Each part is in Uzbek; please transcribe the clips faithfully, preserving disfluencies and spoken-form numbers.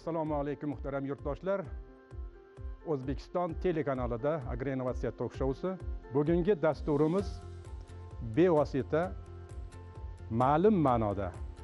Assalomu alaykum muhtaram yurtdoshlar. O'zbekiston telekanalida Agroinnovatsiya tok shousi. Bugungi dasturimiz bevosita ma'lum ma'noda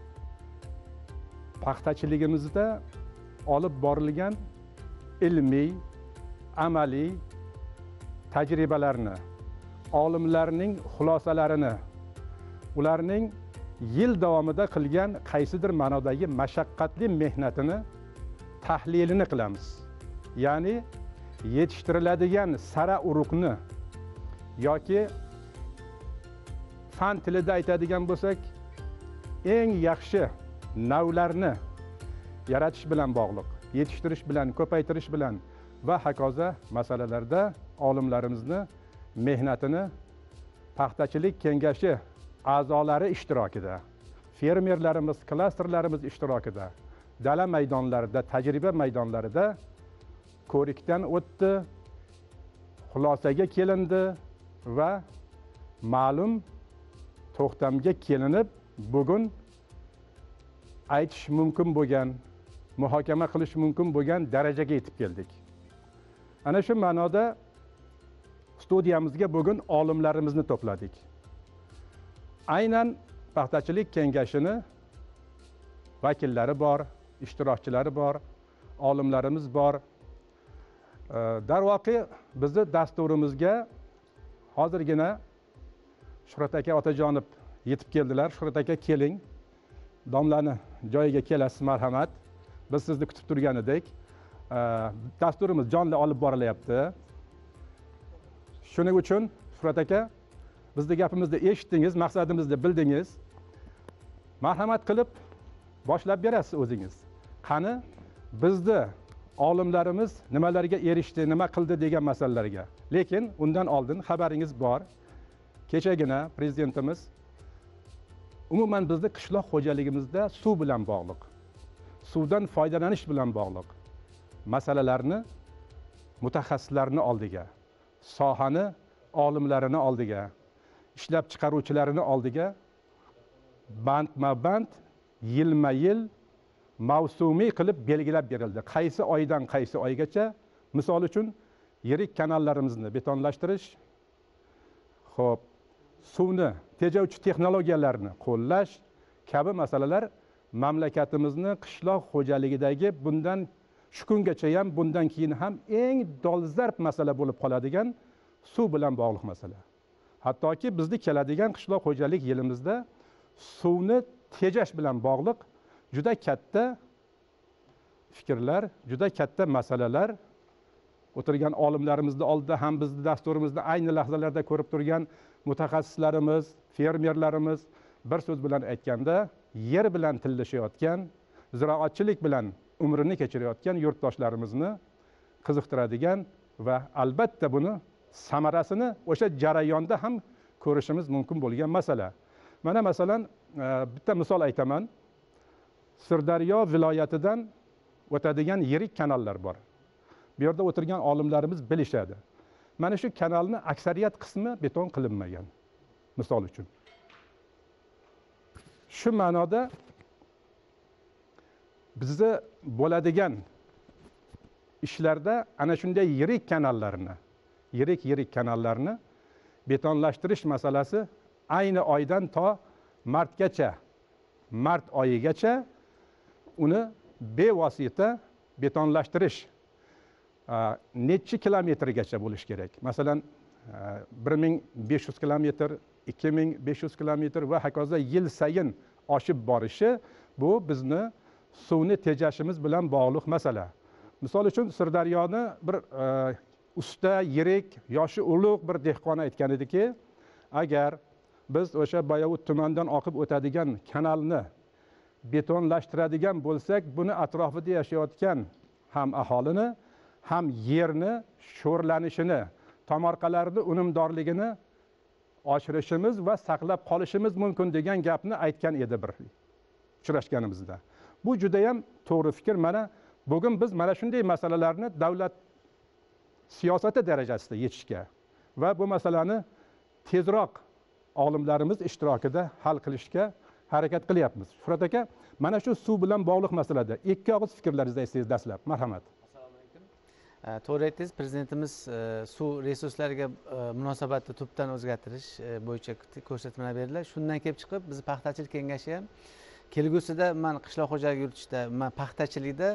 paxtachiligimizda olib borilgan ilmiy, amaliy tajribalarni, olimlarning xulosalarini, ularning yil davomida qilgan qaysidir ma'nodagi mashaqqatli mehnatini tahlilini qilamiz. Ya'ni yetishtiriladigan sara urug'ni yoki fan tilida aytadigan bo'lsak, eng yaxshi navlarni yaratish bilan bog'liq, yetishtirish bilan, ko'paytirish bilan va hokazo masalalarda olimlarimizni mehnatini paxtachilik kengashi a'zolari ishtirokida, fermerlarimiz, klasterlarimiz ishtirokida, dala maydonlarida, tajriba maydonlarida ko'rikdan o'tdi, xulosaga kelindi va ma'lum to'xtamga kelinib, bugun aytish mumkin bo'lgan, muhokama qilish mumkin bo'lgan darajaga yetib keldik. Ana shu ma'noda studiyamizga bugun olimlarimizni to'pladik. Aynan paxtachilik kengashini vakillari bor, ishtirokchilari bor, olimlarimiz bor. Darvoqe bizni dasturimizga hozirgina Shuhrat aka Otajonov yetib keldilar. Shuhrat aka, keling, domlani joyiga kelasiz, marhamat. Biz sizni kutib turgan edik. Dasturimiz jonli olib borilyapti. Shuning uchun Shuhrat aka, bizni gapimizni eshitdingiz, maqsadimizni bildingiz. Marhamat qilib boshlab berasiz o'zingiz. Qani bizni olimlarimiz nimalarga erishdi, nima qildi degan masalalarga. Lekin undan oldin xabaringiz bor. Kechagina prezidentimiz umuman bizni qishloq xo'jaligimizda suv bilan bog'liq, suvdan foydalanish bilan bog'liq masalalarni mutaxassislarni oldiga, sohani olimlarini oldiga, ishlab chiqaruvchilarini oldiga bandma-band, yilma-yil mavsumiy qilib belgilab berildi. Qaysi oydan qaysi oygacha, misol uchun yirik kanallarimizni betonlashtirish, xo'p, suvni tejovchi texnologiyalarni qo'llash kabi masalalar mamlakatimizni qishloq xo'jaligidagi bundan shu kungacha ham, bundan keyin ham eng dolzarb masala bo'lib qoladigan suv bilan bog'liq masala. Hattoki bizni keladigan qishloq xo'jalik yilimizda suvni tejash bilan bog'liq juda katta fikrlar, juda katta masalalar o'tirgan olimlarimizni oldida ham bizni dasturimizda ayni lahzalarda ko'rib turgan mutaxassislarimiz, fermerlarimiz, bir so'z bilan aytganda yer bilan tillashayotgan, ziroatchilik bilan umrini kechirayotgan yurtdoshlarimizni qiziqtiradigan va albatta buni samarasini o'sha jarayonda ham ko'rishimiz mumkin bo'lgan masala. Mana masalan, bitta misol aytaman. Sirdaryo viloyatidan o'tadigan yirik kanallar bor. Bu yerda o'tirgan olimlarimiz bilishadi. Mana shu kanalni aksariyat qismi beton qilinmagan. Misol uchun. Shu ma'noda bizni bo'ladigan ishlarda ana shunday yirik kanallarni, yirik-yirik kanallarni betonlashtirish masalasi ayni oydan to martgacha, mart oyigacha uni bevosita betonlashtirish necha kilometrgacha bo'lishi kerak. Masalan, bir ming besh yuz kilometr, ikki ming besh yuz kilometr va hokazo yil sayin oshib borishi bu bizni suvni tejashimiz bilan bog'liq masala. Misol uchun Sirdaryoni bir usta, yirik, yoshi ulug' bir dehqon aytgan ediki, agar biz o'sha Boyovut tumanidan oqib o'tadigan kanalni betonlashtiradigan bo'lsak, buni atrofida yashayotgan ham aholini, ham yerni sho'rlanishini, tomorqalarni unumdorligini oshirishimiz va saqlab qolishimiz mumkin degan gapni aytgan edi bir uchrashganimizda. Bu juda ham to'g'ri fikr. Mana bugun biz mana shunday masalalarni davlat siyosati darajasida yechishga va bu masalani tezroq olimlarimiz ishtirokida hal qilishga harakat qilyapmiz. Shuhrat aka, mana shu suv bilan bog'liq masalada ikki og'iz fikrlaringizni aytsangiz dastlab. Marhamat. Assalomu alaykum. To'g'ri aytdingiz, prezidentimiz suv resurslariga munosabatni tubdan o'zgartirish bo'yicha ko'rsatmalar berdilar. Shundan kelib chiqib, biz paxtachilik kengashi ham kelgusida man qishloq xo'jaligi yuritishda, man paxtachilikda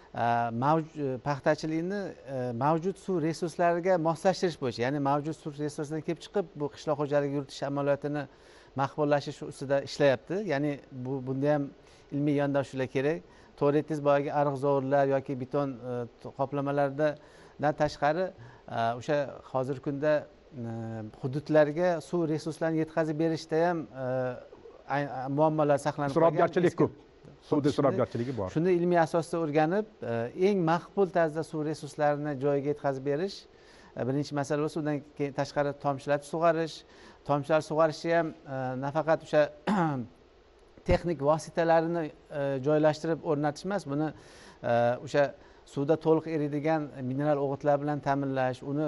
paxtachilikni mavjud suv resurslariga moslashtirish bo'yicha, ya'ni mavjud suv resurslaridan kelib chiqib bu qishloq xo'jaligi yuritish amaliyotini maqbullashish ustida ishlayapti. Ya'ni bu bunda ham ilmiy yondashuvlar kerak. To'g'ri aytdingiz, boyagi ariq zovurlar yoki beton qoplamalardan tashqari o'sha hozirgi kunda hududlarga suv resurslarini yetkazib berishda ham muammolar saqlanib qolgan. Isrofgarchilik ko'p. Suvda isrofgarchiligi bor. Shuni ilmiy asosda o'rganib, eng maqbul tarzda suv resurslarini joyiga yetkazib berish birinchi masala bo'lsa, undan keyin tashqari tomchilatib sug'orish, tomchilatib sug'orishni ham nafaqat o'sha texnik vositalarini joylashtirib o'rnatish emas, buni o'sha suvda to'liq eriydigan mineral o'g'itlar bilan ta'minlash, uni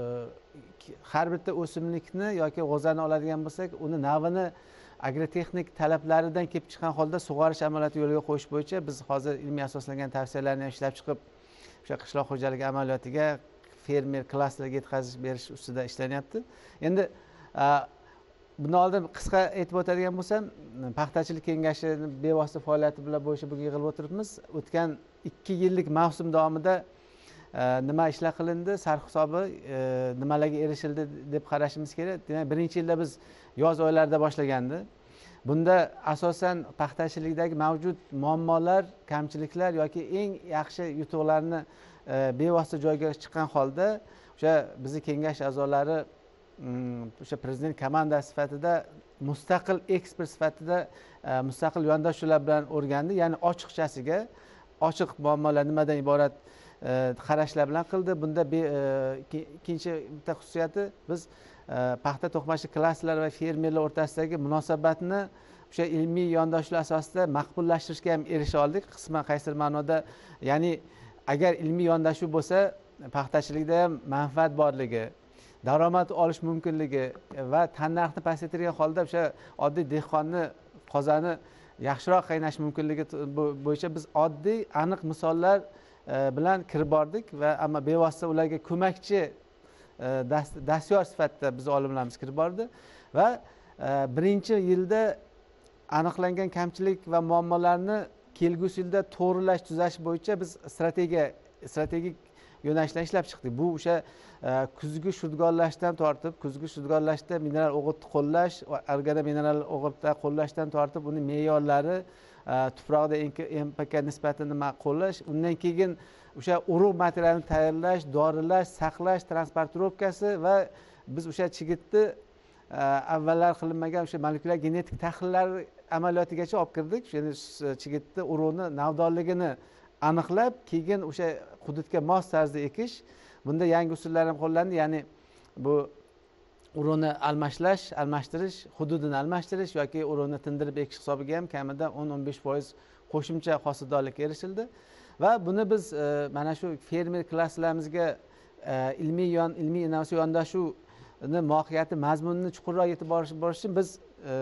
har bitta o'simlikni yoki g'o'zani oladigan bo'lsak, uni navini agrotexnik talablaridan kelib chiqqan holda sug'orish amaliyoti yo'lga qo'yish bo'yicha biz hozir ilmiy asoslangan tavsiyalarni ishlab chiqib, o'sha qishloq xo'jaligi amaliyotiga fermer klasterlarga yetkazib berish ustida ishlanyapti. Endi bundan oldin qisqa aytib o'tadigan bo'lsam, paxtachilik kengashining bevosita faoliyati bilan bo'yicha bugun yig'ilib o'tiribmiz. O'tgan ikki yillik mavsum davomida nima ishlar qilindi, sarhisobi nimalarga erishildi deb qarashimiz kerak. Demak, birinchi yilda biz yoz oylarida boshlagandi. Bunda asosan paxtachilikdagi mavjud muammolar, kamchiliklar yoki eng yaxshi yutuqlarni bevosita joyga chiqqan holda o'sha bizning kengash a'zolari o'sha prezident komandasi sifatida mustaqil ekspert sifatida mustaqil yondashuvlar bilan o'rgandi. Ya'ni ochiqchasiga ochiq muammolar nimadan iborat qarashlar bilan qildi. Bunda ikkinchi bitta xususiyati, biz paxta to'qimachilik klasterlari va fermerlar o'rtasidagi munosabatni o'sha ilmiy yondashuvlar asosida maqbullashtirishga ham erisha oldik. Qisman qaysidir ma'noda, ya'ni agar ilmiy yondashuv bo'lsa, paxtachilikda ham manfaat borligi, daromad olish mumkinligi va tannarxni pasaytirgan holda o'sha oddiy dehqonni qozoni yaxshiroq qaynash mumkinligi bo'yicha biz oddiy aniq misollar bilan kirib bordik va ammo bevosita ularga ko'makchi dastyor sifatida biz olimlarimiz kirib bordi va birinchi yilda aniqlangan kamchilik va muammolarni kelgusi yilda to'g'rilash, tuzash bo'yicha biz strategiya strategik yo'nalishlar ishlab chiqdik. Bu o'sha kuzgi shudgorlashdan tortib, kuzgi shudgorlashda mineral o'g'itni qo'llash, organa mineral o'g'itlar qo'llashdan tortib, uni me'yorlari, tuproqda N P K nisbatini qo'llash, undan keyin o'sha urug' materialini tayyorlash, dorilash, saqlash, transportirovkasi va biz o'sha chigitni avvallar qilinmagan o'sha molekulyar genetik tahlillar amaliyotigacha olib kirdik. Ya'ni chigitni urug'ni navdonligini aniqlab, keyin o'sha hududga mos tarzda ekish. Bunda yangi usullar ham qo'llandi, ya'ni bu urug'ni almashlash, almashtirish, hududini almashtirish yoki urug'ni tindirib ekish hisobiga ham kamida o'n o'n besh foiz qo'shimcha hosildorlikka erishildi. Va buni biz mana shu fermer klasslarimizga ilmiy yon ilmiy innovatsion yondashuvni mohiyati, mazmunini chuqurroq yetib borish uchun biz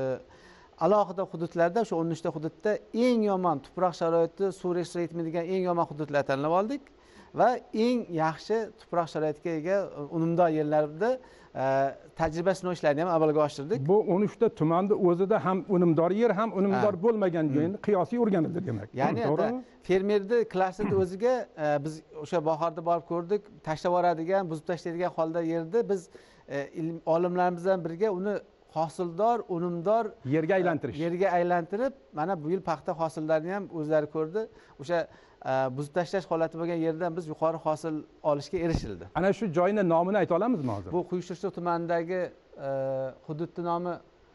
alohida hududlarda, o'sha o'n uchta hududda eng yomon tuproq sharoiti, suv resurslari yetmaydigan eng yomon hududlar tanlab oldik va eng yaxshi tuproq sharoitiga ega unumdor yerlarda tajriba sinov ishlarini ham amalga oshirdik. Bu o'n uchta tumanda o'zida ham unumdor yer, ham unumdor bo'lmagan joyni qiyosiy o'rganildi demak. Ya'ni fermerni klassida o'ziga biz o'sha bahorda borib ko'rdik, tashlab yuboradigan, buzib tashlaydigan holda yerni biz olimlarimiz bilan birga uni hosildor, unumdor yerga aylantirish. Yerga aylantirib, mana bu yil paxta hosillarini ham o'zlari ko'rdi. O'sha buzib tashlash holati bo'lgan yerdan biz yuqori hosil olishga erishildi. Ana shu joyning nomini ayta olamizmi hozir? Bu Quyushtirchiq tumanidagi hududning nomi.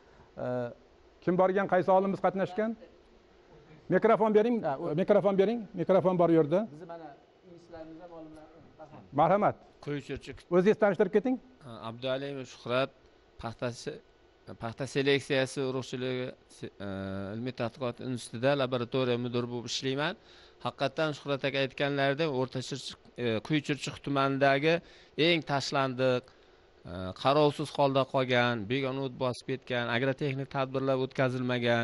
Kim borgan, qaysi olimimiz qatnashgan? Mikrofon bering, mikrofon bering, mikrofon bor yerda. Biz mana ingilislarimiz ham olimlar. Marhamat. Quyushtirchiq. O'zingiz tanishtirib keting. Abdualiyev Shuhrat, paxtachi paxta seleksiyasi urug'chiligi ilmiy tadqiqot institutida laboratoriya mudiri bo'lib ishlayman. Haqiqatan Shuhrat aka aytganlaridek, O'rtachirchiq, Quyuchirchiq tumanidagi eng tashlandiq, qarovsiz holda qolgan, begona o't bosib ketgan, agrotexnik tadbirlar o'tkazilmagan,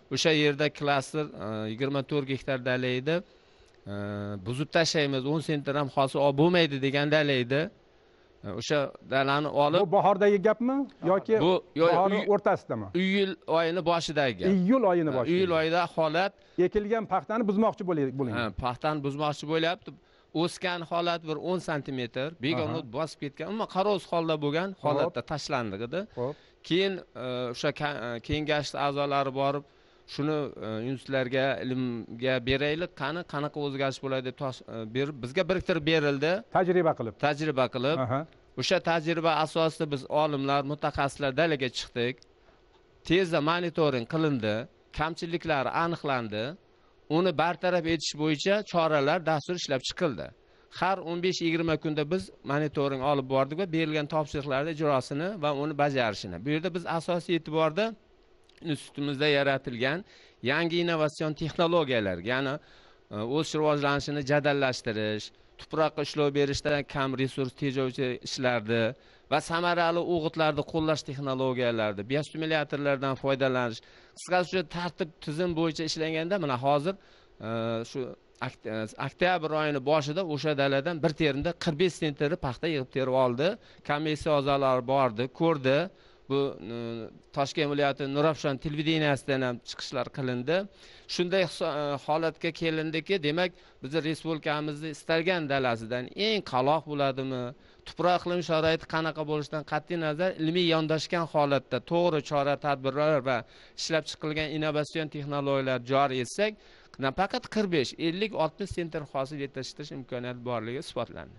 o'sha yerda klaster yigirma to'rt gektar dala edi. Buzib tashlaymiz, o'n sentner ham hosil olib bo'lmaydi degan dala edi. O'sha dalani olib, bu bahordagi gapmi yoki bu bahorning o'rtasidami? iyul oyini boshidagi gap. Iyul oyini boshida. Iyul oyida holat ekilgan paxtani buzmoqchi bo'ling. Ha, paxtani buzmoqchi bo'lyapti. O'sgan holat bir o'n santimetr, begona bosib ketgan, umuman qarovsiz holda bo'lgan holatda tashlandi edi. Keyin o'sha kengash a'zolari borib, shuni institutlarga, ilmga beraylik, qani qanaqa o'zgarish bo'ladi deb berib, bizga biriktirib berildi. Tajriba qilib. Tajriba qilib. O'sha tajriba asosida biz olimlar, mutaxassislar dalaga chiqdik. Tezda monitoring qilindi, kamchiliklari aniqlandi. Uni bartaraf etish bo'yicha choralar, dastur ishlab chiqildi. Har o'n besh yigirma kunda biz monitoring olib bordik va berilgan topshiriqlarning ijrosini va uni bajarishini. Bu yerda biz asosiy e'tiborda institutimizda yaratilgan yangi innovatsion texnologiyalar, ya'ni o'sish rivojlanishini jadallashtirish, tuproqqa ishlov berishda kam resurs tejovchi ishlarni va samarali o'g'itlarni qo'llash texnologiyalarida, biostimulyatorlardan foydalanish, qisqasi tartib tizim bo'yicha ishlanganda, mana hozir shu oktyabr oyining boshida o'sha daladan bir terimda qirq besh sentner paxta yig'ib terib oldi. Komissiya a'zolari bordi, ko'rdi. Bu Toshkent viloyati Nurafshon televideniyasidan ham chiqishlar qilindi. Shunday holatga kelindiki, demak, bizning respublikamizning istalgan dalasidan eng qaloq bo'ladimi, tuproq iqlim sharoiti qanaqa bo'lishidan qat'iy nazar ilmiy yondashgan holatda to'g'ri chora-tadbirlar va ishlab chiqilgan innovatsion texnologiyalar joriy etsak, nafaqat qirq besh, ellik, oltmish sentner hosil yetishtirish imkoniyati borligi isbotlandi.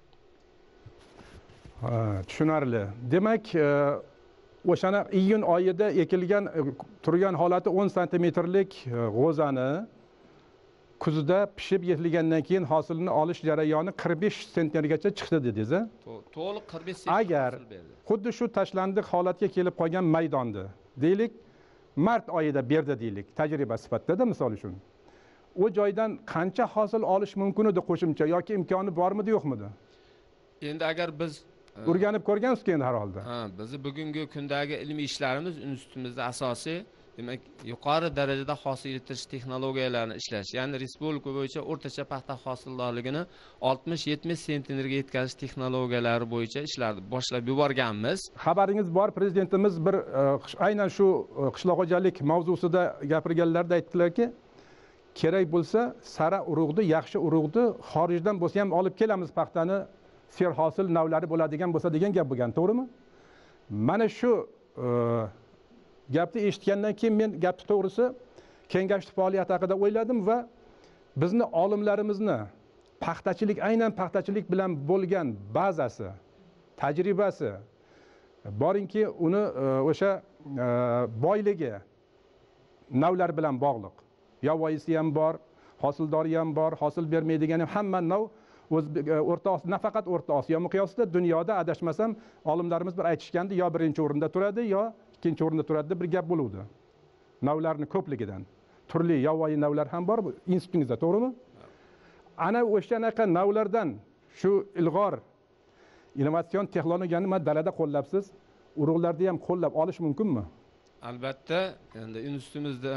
Ha, tushunarli. Demak, o'shana iyun oyida ekilgan turgan holati o'n santimetrlik g'o'zani kuzda pishib yetilgandan keyin hosilni olish jarayoni qirq besh sentnergacha chiqdi dedingiz-a? To'liq qirq besh sentner. Agar xuddi shu tashlandiq holatga kelib qolgan maydonni, deylik, mart oyida berdi deylik, tajriba sifatida misol uchun. O joydan qancha hosil olish mumkin edi qo'shimcha yoki imkoni bormidi, yo'qmidi? Endi agar biz o'rganib ko'rgansiz endi har holda. Ha, bizni bugungi kundagi ilmiy ishlarimiz institutimizda asosiy, demak, yuqori darajada hosil yetirish texnologiyalarini ishlash, ya'ni respublika bo'yicha o'rtacha paxta hosildorligini oltmish yetmish sentnerga yetkazish texnologiyalari bo'yicha ishlarni boshlab yuborganmiz. Xabaringiz bor, prezidentimiz bir aynan shu qishloq xo'jalik mavzusida gapirganlarida aytdilarki, kerak bo'lsa, sara urug'ni, yaxshi urug'ni xorijdan bo'lsa ham olib kelamiz paxtani, serhosil navlari bo'ladigan bo'lsa degan gap bo'lgan, to'g'rimi? Mana shu gapni eshitgandan keyin men gapni to'g'risi kengash faoliyati haqida o'yladim va bizni olimlarimizni paxtachilik, aynan paxtachilik bilan bo'lgan bazasi, tajribasi borinki uni o'sha boyligi navlar bilan bog'liq. Yovvoyisi ham bor, hosildori ham bor, hosil bermaydigan ham hamma nav O'rta Osiyo, nafaqat O'rta Osiyo miqyosida dunyoda adashmasam olimlarimiz bir aytishgandi, yo birinchi o'rinda turadi, yo ikkinchi o'rinda turadi deb bir gap bo'luvdi. Navlarning ko'pligidan. Turli yovvoyi navlar ham bor institutingizda, to'g'rimi? Ana o'shanaqa navlardan shu ilg'or innovatsion texnologiyani mana dalada qo'llabsiz, urug'larda ham qo'llab olish mumkinmi? Albatta, endi institutimizda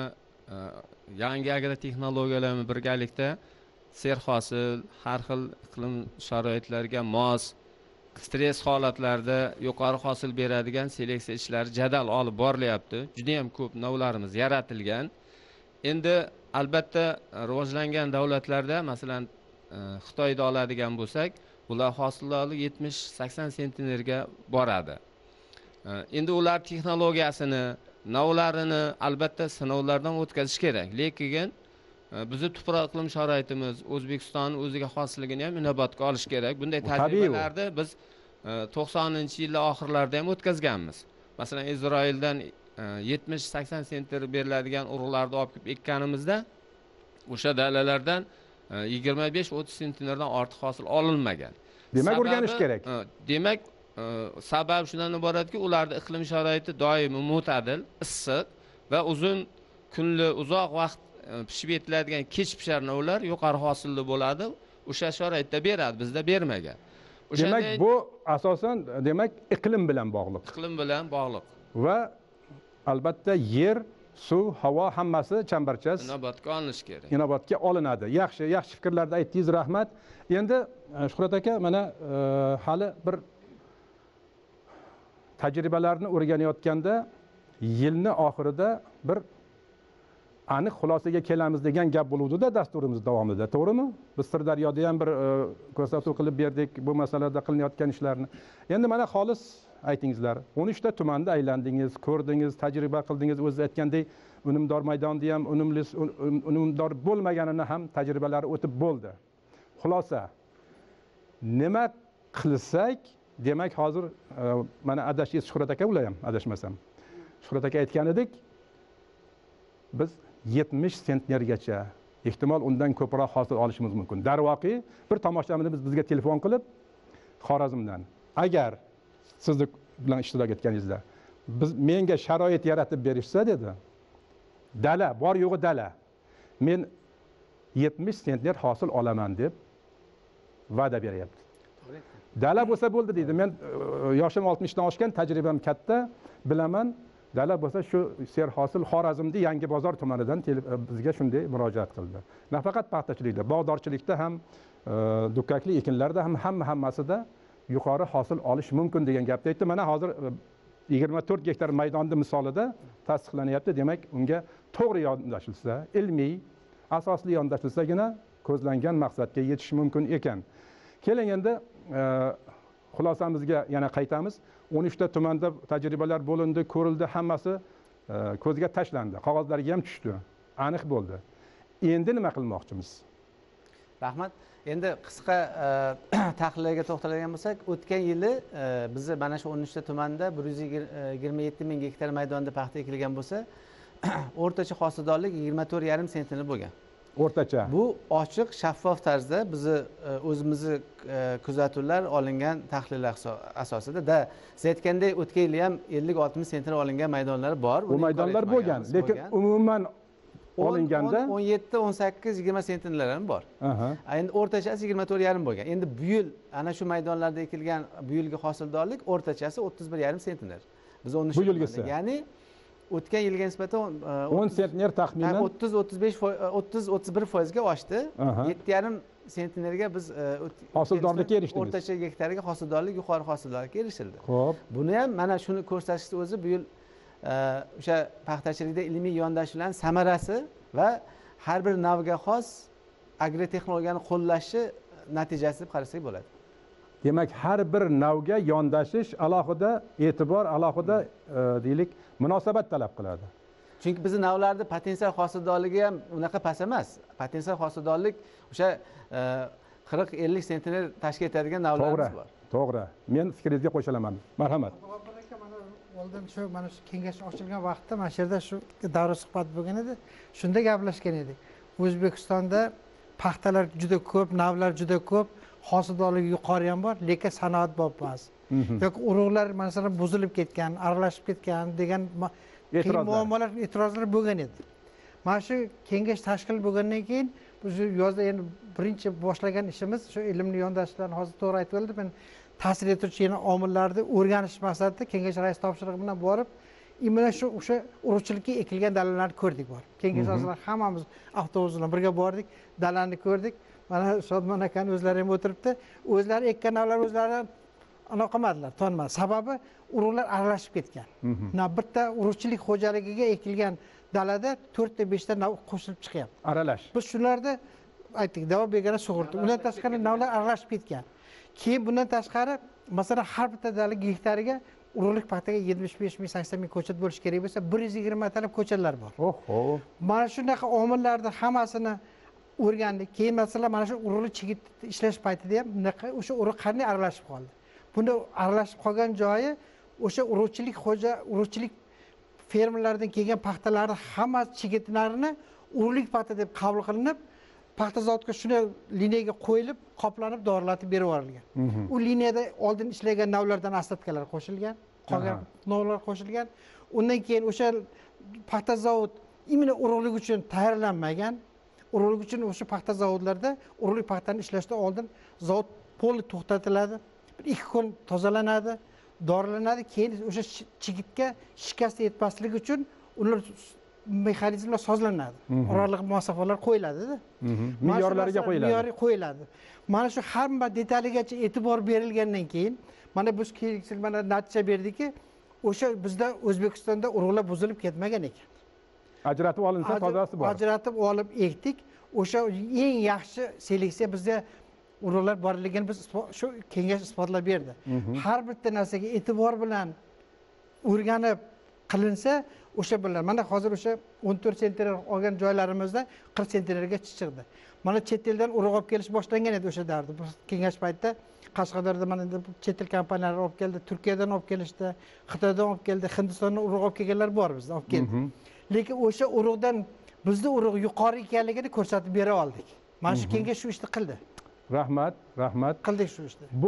yangi agrotexnologiyalarni birgalikda serhosil, har xil iqlim sharoitlariga mos, stress holatlarda yuqori hosil beradigan seleksiya ishlari jadal olib borilyapti. Juda ham ko'p navlarimiz yaratilgan. Endi albatta rivojlangan davlatlarda, masalan, Xitoyda oladigan bo'lsak, bular hosildorlik yetmish sakson sentnerga boradi. Endi ular texnologiyasini, navlarini albatta sinovlardan o'tkazish kerak. Lekin bizni tuproq iqlim sharoitimiz, O'zbekistonning o'ziga xosligini ham inobatga olish kerak. Bunday tajribalarni biz to'qsoninchi yillar oxirlarida ham o'tkazganmiz. Masalan, Isroildan yetmish sakson sentner beriladigan urug'larni olib kelib ekkanimizda o'sha dalalardan yigirma besh o'ttiz sentnerdan ortiq hosil olinmagan. Demak, o'rganish kerak. Demak, sabab shundan iboratki, ularda iqlim sharoiti doimo mo'tadil, issiq va uzun kunli, uzoq vaqt pishib yetiladigan kech pishar navlar yuqori hosilli bo'ladi. O'sha sharoitda beradi, bizda bermagan. Demak, bu asosan demak iqlim bilan bog'liq. Iqlim bilan bog'liq. Va albatta yer suv, havo hammasi chambarchas inobatga olinishi kerak. inobatga olinadi. Yaxshi, yaxshi fikrlarni aytdingiz, rahmat. Endi Shuhrat aka, mana hali bir tajribalarni o'rganayotganda yilni oxirida bir aniq xulosaga kelamiz degan gap bo'luvdi-da dasturimiz davomida, to'g'rimi? Biz Sirdaryoda ham bir ko'rsatuv qilib berdik bu masalada qilinayotgan ishlarni. Endi mana xolis aytingizlar. o'n uch ta tumanda aylandingiz, ko'rdingiz, tajriba qildingiz, o'zingiz aytgandek, unumdor maydonda ham unumli unumdor bo'lmaganini ham tajribalari o'tib bo'ldi. Xulosa nima qilsak, demak hozir mana adashingiz Shuhrat aka ular ham adashmasam. Shuhrat aka aytgan edik, biz yetmish sentnergacha, ehtimol undan ko'proq hosil olishimiz mumkin. Darvoqe bir tomoshabinimiz bizga telefon qilib Xorazmdan, agar sizni bilan ishtirok etganingizda biz menga sharoit yaratib berishsa dedi, dala bor yo'g'i dala, men yetmish sentner hosil olaman deb va'da beryapti. Dala bo'lsa bo'ldi deydi. Men yoshim oltmishdan oshgan, tajribam katta, bilaman. Dala bo'lsa shu ser hosil Xorazmda Yangi bozor tumanidan bizga shunday murojaat qildi. Nafaqat paxtachilikda, bog'dorchilikda ham, dukkakli ekinlarda ham hamma hammasida yuqori hosil olish mumkin degan gapni aytdi. Mana hozir yigirma to'rt gektar maydonda misolida tasdiqlanyapti. Demak, unga to'g'ri yondashilsa, ilmiy, asosli yondashilsagina ko'zlangan maqsadga yetish mumkin ekan. Keling endi xulosamizga yana qaytamiz. o'n uch ta tumanda tajribalar bo'lindi, ko'rildi, hammasi ko'zga tashlandi. Qog'ozlarga ham tushdi. Aniq bo'ldi. Endi nima qilmoqchimiz? Rahmat. Endi qisqa tahlilga to'xtaladigan bo'lsak, o'tgan yili bizni mana shu o'n uch ta tumanda bir yuz yigirma yetti ming gektar maydonda paxta ekilgan bo'lsa, o'rtacha hosildorlik yigirma to'rt yarim sentner bo'lgan. O'rtacha. Bu ochiq, shaffof tarzda bizni o'zimizni kuzatuvlar olingan tahlillar asosida da siz aytgandek o'tgan yil ham ellik oltmish sentner olingan maydonlar bor. Bu maydonlar bo'lgan, lekin umuman olinganda o'n yetti o'n sakkiz yigirma sentnerlar ham bor. Endi o'rtachasi yigirma to'rt yarim bo'lgan. Endi bu yil ana shu maydonlarda ekilgan bu yilgi hosildorlik o'rtachasi o'ttiz bir yarim sentner. Biz o'n uch, ya'ni o'tgan yilga nisbatan o'n sentner taxminan o'ttiz o'ttiz besh o'ttiz o'ttiz bir foizga oshdi. yetti yarim sentnerga biz hosildorlikka erishdingiz. O'rtacha gektarga hosildorlik, yuqori hosildorlikka erishildi. Xo'p. Buni ham mana shuni ko'rsatishni o'zi bu yil o'sha paxtachilikda ilmiy yondashishlarning samarasi va har bir navga xos agrotexnologiyani qo'llashi natijasi deb qarasak bo'ladi. Demak, har bir navga yondashish alohida e'tibor, alohida deylik, munosabat talab qiladi. Chunki bizning navlarda potensial hosildorligi ham unaqa past emas. Potensial hosildorlik o'sha qirq ellik sentner tashkil etadigan navlarimiz bor. To'g'ri. Men fikringizga qo'shilaman. Marhamat. Oldin shu mana shu kengash ochilgan vaqtda mana shu yerda shu davra suhbat bo'lgan edi. Shunda gaplashgan edik. O'zbekistonda paxtalar juda ko'p, navlar juda ko'p, hosildorligi yuqori ham bor, lekin sanoatbop emas. Yoki urug'lar masalan buzilib ketgan, aralashib ketgan degan muammolar, e'tirozlar bo'lgan edi. Mana shu kengash tashkil bo'lgandan keyin biz yozda endi birinchi boshlagan ishimiz shu ilmli yondashishlarni hozir to'g'ri aytib oldi. Men ta'sir etuvchi yana omillarni o'rganish maqsadida kengash rais topshirig'i bilan borib, imana shu o'sha urug'chilikka ekilgan dalalarni ko'rdik bor. Kengash a'zolari hammamiz avtobus bilan birga bordik, dalani ko'rdik. Mana Shodmon akani o'zlari ham o'tiribdi. O'zlari ekkan navlar o'zlari anaqa qilmadilar, tonmadi. Sababi urug'lar aralashib ketgan. Na bitta urug'chilik xo'jaligiga ekilgan dalada to'rtta beshta nav qo'shilib chiqyapti. Aralash. Biz shularda aytdik, davo bergani sug'urdi. Undan tashqari navlar aralashib ketgan. Keyin bundan tashqari masalan har bitta dala gektariga urug'lik paxtaga yetmish besh ming sakson ming ko'chat bo'lish kerak bo'lsa, bir yuz yigirma talab ko'chatlar bor. Oho. Mana shunaqa omillarni hammasini o'rgandik. Keyin masalan mana shu urug'li chigit ishlash paytida ham bunaqa o'sha urug' qanday aralashib qoldi. Bunda aralashib qolgan joyi o'sha urug'chilik xo'ja, urug'chilik fermerlardan kelgan paxtalarning hammasi chigitlarini urug'lik paxta deb qabul qilinib, paxta zavodiga shuna liniyaga qo'yilib, qoplanib, dorilatib berib yuborilgan. U liniyada oldin ishlagan navlardan ostatkalar qo'shilgan, qolgan navlar qo'shilgan. Undan keyin o'sha paxta zavod imini urug'lik uchun tayyorlanmagan. Urug'lik uchun o'sha paxta zavodlarda urug'lik paxtani ishlashdan oldin zavod poli to'xtatiladi. Bir ikki kun tozalanadi, dorilanadi, keyin o'sha chigitga shikast yetmasligi uchun ular mexanizmlar sozlanadi, oraliq masofalar qo'yiladida. Me'yorlarga qo'yiladi. Me'yor qo'yiladi. Mana shu hamma detaligacha e'tibor berilgandan keyin mana biz keyin mana natija berdiki, o'sha bizda O'zbekistonda urug'lar buzilib ketmagan ekan. Ajratib olinsa tozasi bor. Ajratib olib ekdik. O'sha eng yaxshi seleksiya bizda urug'lar borligini biz shu kengash isbotlab berdi. Har bitta narsaga e'tibor bilan o'rganib qilinsa, o'sha bilan mana hozir o'sha o'n to'rt sentner olgan joylarimizda qirq sentnerga chiqdi. Mana chet eldan urug' olib kelish boshlangan edi o'sha davrda. Biz kengash paytida Qashqadaryoda mana chet el kompaniyalari olib keldi, Turkiyadan olib kelishdi, Xitoydan olib keldi, Hindistondan urug' olib kelganlar bor bizda, olib keldi. Lekin o'sha urug'dan bizning urug' yuqori ekanligini ko'rsatib bera oldik. Mana shu kengash shu ishni qildi. Rahmat, rahmat. Qildik shu ishni. Bu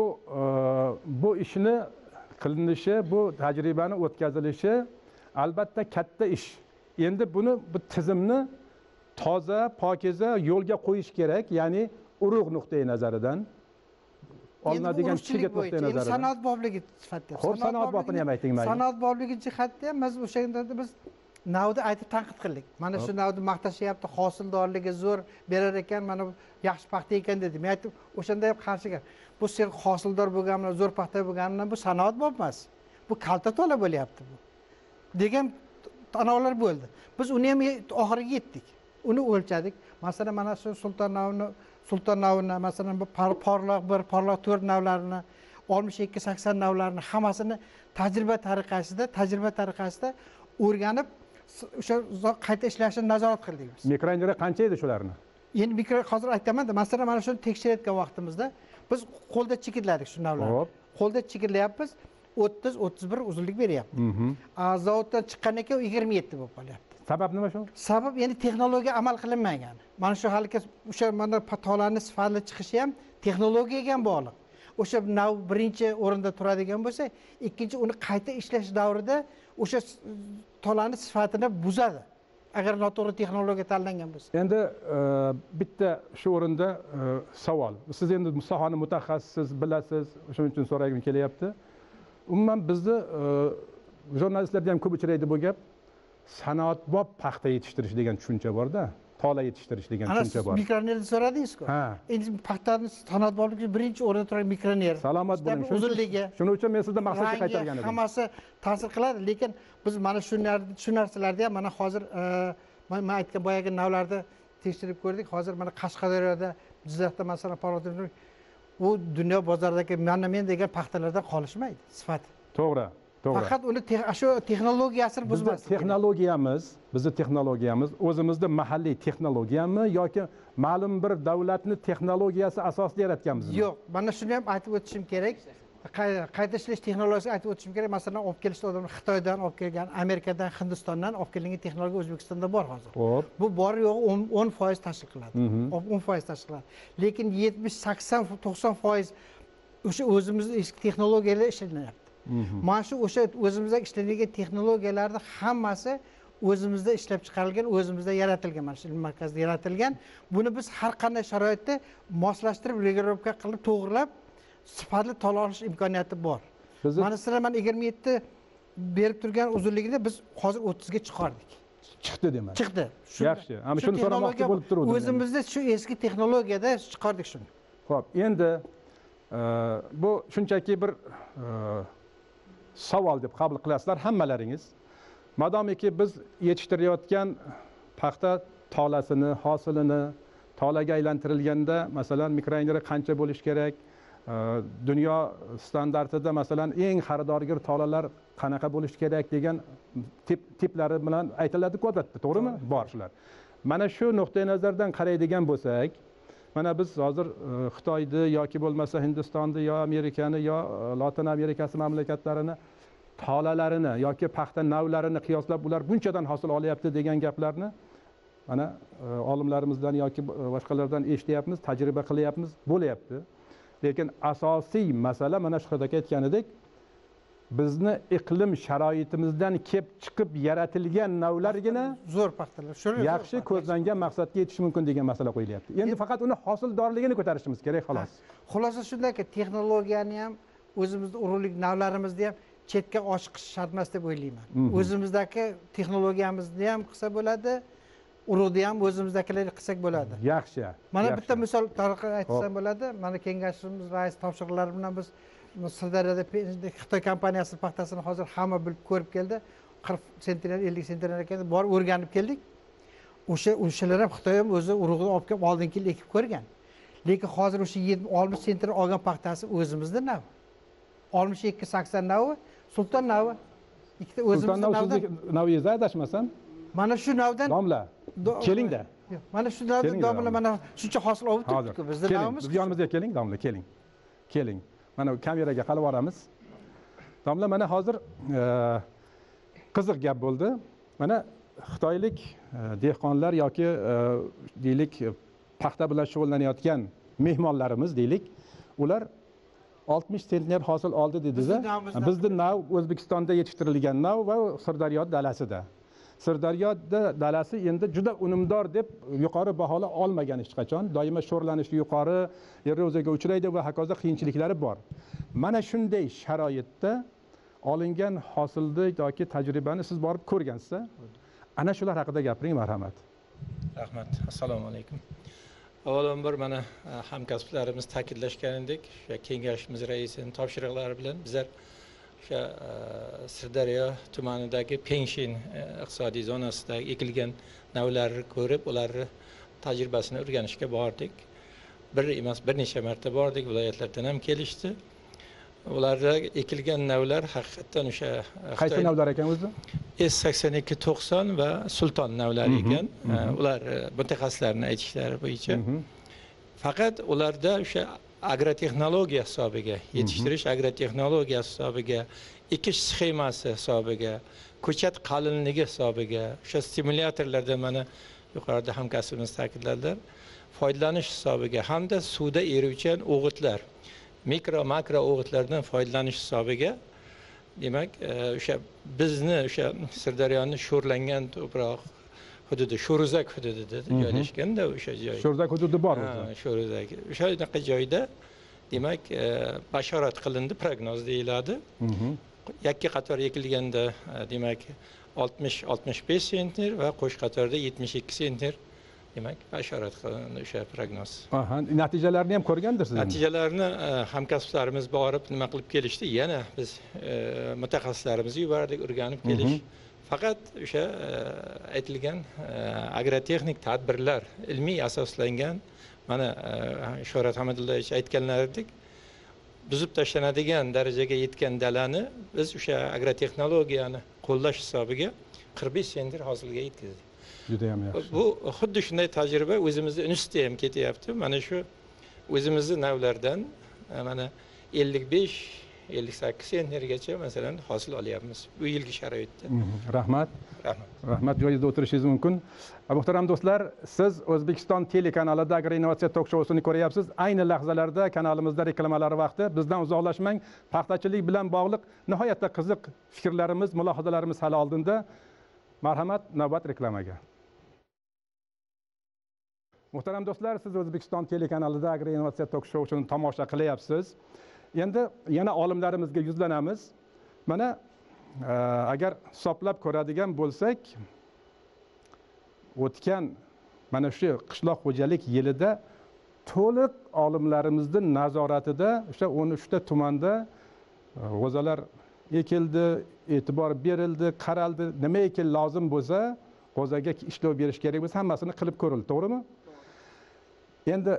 bu ishni qilinishi, bu tajribani o'tkazilishi albatta katta ish. Endi buni bu tizimni toza, pokiza yo'lga qo'yish kerak, ya'ni urug' nuqtai nazaridan olinadigan chigit nuqtai nazaridan. Sanoatbobligi sifatida. Xo'p, sanoatbobini ham ayting mayli. Sanoatbobligi jihatda ham biz o'sha yerda biz navni aytib tanqid qildik. Mana shu navni maqtashyapti, hosildorligi zo'r berar ekan, mana yaxshi paxta ekan dedi. Men aytdim, o'shanda ham qarshiga. Bu sen hosildor bo'lganman, zo'r paxta bo'lganman, bu sanoatbob emas. Bu kalta to'la bo'lyapti bu. degan tanovlar bo'ldi. Biz uni ham oxiriga yetdik. Uni o'lchadik. Masalan, mana shu Sulton navni, Sulton navini, masalan, bu porloq bir, porloq to'rt navlarini, oltmish ikki sakson navlarini hammasini tajriba tariqasida, tajriba tariqasida o'rganib, o'sha qayta ishlashini nazorat qildik biz. Mikroinjera qancha edi shularni? Endi mikro hozir aytaman-da, masalan, mana shuni tekshirayotgan vaqtimizda biz qo'lda chekitladik shu navlarni. Qo'lda chekitlayapmiz. o'ttiz o'ttiz bir uzunlik beryapti. Zavoddan chiqqandan keyin yigirma yetti bo'lib qolyapti. Sabab nima shu? Sabab endi texnologiya amal qilinmagan. Mana shu haligi o'sha mana patolarni sifatli chiqishi ham texnologiyaga ham bog'liq. O'sha nav birinchi o'rinda turadigan bo'lsa, ikkinchi uni qayta ishlash davrida o'sha tolarni sifatini buzadi. Agar noto'g'ri texnologiya tanlangan bo'lsa. Endi bitta shu o'rinda savol. Siz endi sohani mutaxassisiz, bilasiz, shuning uchun so'ragim kelyapti. Umuman bizni jurnalistlarda ham ko'p uchraydi bu gap. Sanoatbob paxta yetishtirish degan tushuncha bor-da. Tola yetishtirish degan tushuncha bor. Mikronerni so'radingiz-ku. Ha. Endi paxtani sanoatbobligi birinchi o'rinda turgan mikroner. Salomat bo'ling. Uzunligi. Shuning uchun men sizdan maqsadga qaytargan edim. Hammasi ta'sir qiladi, lekin biz mana shu shu narsalarda ham mana hozir men aytgan boyagi navlarni tekshirib ko'rdik. Hozir mana Qashqadaryoda, Jizzaxda masalan parotimiz u dunyo bozoridagi mana men degan paxtalardan qolishmaydi sifati. To'g'ri, to'g'ri. Faqat uni shu texnologiyasini buzmaslik. Texnologiyamiz, bizning texnologiyamiz o'zimizda mahalliy texnologiyami yoki ma'lum bir davlatni texnologiyasi asosida yaratganmizmi? Yo'q, mana shuni ham aytib o'tishim kerak. Qayta ishlash texnologiyasini aytib o'tishim kerak. Masalan, olib kelishda odamlar Xitoydan olib kelgan, Amerikadan, Hindistondan olib kelingan texnologiya O'zbekistonda bor hozir. Bu bor yo'q o'n foiz tashkil qiladi. o'n foiz tashkil qiladi. Lekin yetmish sakson to'qson foiz o'sha o'zimizning eski texnologiyalar ishlanyapti. Mana shu o'sha o'zimizda ishlangan texnologiyalarning hammasi o'zimizda ishlab chiqarilgan, o'zimizda yaratilgan, mana shu ilm markazida yaratilgan. Buni biz har qanday sharoitda moslashtirib, regulirovka qilib, to'g'rilab sifatli tola olish imkoniyati bor. Mana sizlar mana yigirma yetti berib turgan uzunligini biz hozir o'ttizga chiqardik. Chiqdi demak. Chiqdi. Yaxshi. Ana shuni so'ramoqchi bo'lib turdim. O'zimizda shu eski texnologiyada chiqardik shuni. Xo'p, endi bu shunchaki bir savol deb qabul qilasizlar hammalaringiz. Madomiki biz yetishtirayotgan paxta tolasini, hosilini tolaga aylantirilganda, masalan, mikroinjera qancha bo'lish kerak? Dunyo standartida masalan eng xaridorgir tolalar qanaqa bo'lish kerak degan tip tiplari bilan aytiladi-ku odatda, to'g'rimi? Bor shular. Mana shu nuqtai nazardan qaraydigan bo'lsak, mana biz hozir Xitoyni yoki bo'lmasa Hindistonni yo Amerikani yo Latin Amerikasi mamlakatlarini tolalarini yoki paxta navlarini qiyoslab ular bunchadan hosil olyapti degan gaplarni mana olimlarimizdan yoki boshqalardan eshityapmiz, tajriba qilyapmiz, bo'lyapti. Lekin asosiy masala mana shu yerda aytganidek, bizni iqlim sharoitimizdan kelib chiqib yaratilgan navlargina zo'r paxtalar, shuni yaxshi ko'zlangan maqsadga yetish mumkin degan masala qo'yilyapti. Endi faqat uni hosildorligini ko'tarishimiz kerak xolos. Xulosa shundaki, texnologiyani ham o'zimizning urug'lik navlarimizni ham chetga oshiqish shart emas deb o'ylayman. O'zimizdagi texnologiyamizni ham qilsa bo'ladi, urug'ni ham o'zimizdagilarni qilsak bo'ladi. Yaxshi. Mana bitta misol tariqa aytsam bo'ladi. Mana kengashimiz rais topshiriqlari bilan biz Sirdaryoda Xitoy kompaniyasi paxtasini hozir hamma bilib ko'rib keldi. qirq sentner, ellik sentner ekan, borib o'rganib keldik. O'sha o'shalar ham Xitoy ham o'zi urug'ini olib kelib oldingi yil ekib ko'rgan. Lekin hozir o'sha oltmish sentner olgan paxtasi o'zimizda nav. oltmish ikki sakson navi, Sulton navi. Ikkita o'zimizda navdan. Navingizni adashmasam. Mana shu navdan domla. Keling-da. Mana shu navdan domla mana shuncha hosil olib turibdik-ku bizda navimiz. Biz yonimizga keling, domla, keling. Keling. Mana kameraga qarab boramiz. Domla, mana hozir qiziq gap bo'ldi. Mana xitoylik dehqonlar yoki deylik paxta bilan shug'ullanayotgan mehmonlarimiz deylik, ular oltmish sentner hosil oldi dedingiz. Bizning nav O'zbekistonda yetishtirilgan nav va Sirdaryo dalasida. Sirdaryoda dalasi endi juda unumdor deb yuqori bahola olmagan hech qachon. Doimo sho'rlanishi yuqori, eroziyaga uchraydi va hokazo qiyinchiliklari bor. Mana shunday sharoitda olingan hosilni yoki tajribani siz borib ko'rgansiz. Ana shular haqida gapiring, marhamat. Rahmat. Assalomu alaykum. Avvalambor mana hamkasblarimiz ta'kidlashganidek, o'sha kengashimiz raisining topshiriqlari bilan bizlar o'sha Sirdaryo tumanidagi Pengshin iqtisodiy zonasida ekilgan navlarni ko'rib, ularni tajribasini o'rganishga bordik. Bir emas, bir necha marta bordik, viloyatlardan ham kelishdi. Ularda ekilgan navlar haqiqatan o'sha qaysi navlar ekan o'zi? S sakson ikki to'qson va Sulton navlari ekan. Ular mutaxassislarning aytishlari bo'yicha. Faqat ularda o'sha agrotexnologiya hisobiga, yetishtirish agrotexnologiya hisobiga, ekish sxemasi hisobiga, ko'chat qalinligi hisobiga, o'sha stimulyatorlarda mana yuqorida hamkasbimiz ta'kidladilar, foydalanish hisobiga hamda suvda eruvchan o'g'itlar, mikro makro o'g'itlardan foydalanish hisobiga, demak, o'sha bizni o'sha Sirdaryoning sho'rlangan to'proq hududi, Sho'ruzak hududida joylashganda o'sha joy. Sho'ruzak hududi bor o'zi. Sho'ruzak. O'sha joyda demak, bashorat qilindi, prognoz deyiladi. Yakka qator ekilganda demak oltmish oltmish besh sentner va qo'sh qatorda yetmish ikki sentner demak bashorat qilindi o'sha prognoz. Aha, natijalarini ham ko'rgandirsiz. Natijalarini hamkasblarimiz borib nima qilib kelishdi. Yana biz mutaxassislarimizni yubordik, o'rganib kelish. Faqat o'sha aytilgan agrotexnik tadbirlar ilmiy asoslangan, mana Shorat Hamidullayevich aytganlaridek, buzib tashlanadigan darajaga yetgan dalani biz o'sha agrotexnologiyani qo'llash hisobiga qirq besh sentner hosilga yetkazdik. Juda ham yaxshi. Bu xuddi shunday tajriba o'zimizning institutda ham ketyapti. Mana shu o'zimizning navlardan mana ellik besh ellik sakkiz sentnergacha masalan hosil olyapmiz bu yilgi sharoitda. Rahmat. Rahmat. Rahmat, joyingizda o'tirishingiz mumkin. Muhtaram do'stlar, siz O'zbekiston telekanalida Agroinnovatsiya tok-shousini ko'ryapsiz. Ayni lahzalarda kanalimizda reklamalar vaqti. Bizdan uzoqlashmang. Paxtachilik bilan bog'liq nihoyatda qiziq fikrlarimiz, mulohazalarimiz hali oldinda. Marhamat, navbat reklamaga. Muhtaram do'stlar, siz O'zbekiston telekanalida Agroinnovatsiya tok-shousini tomosha qilyapsiz. Endi yana olimlarimizga yuzlanamiz. Mana agar hisoblab ko'radigan bo'lsak, o'tgan mana shu qishloq xo'jalik yilida to'liq olimlarimizning nazoratida o'sha o'n uchta tumanda g'o'zalar ekildi, e'tibor berildi, qaraldi, nima ekin lozim bo'lsa, g'o'zaga ishlov berish kerak bo'lsa, hammasini qilib ko'rildi, to'g'rimi? Endi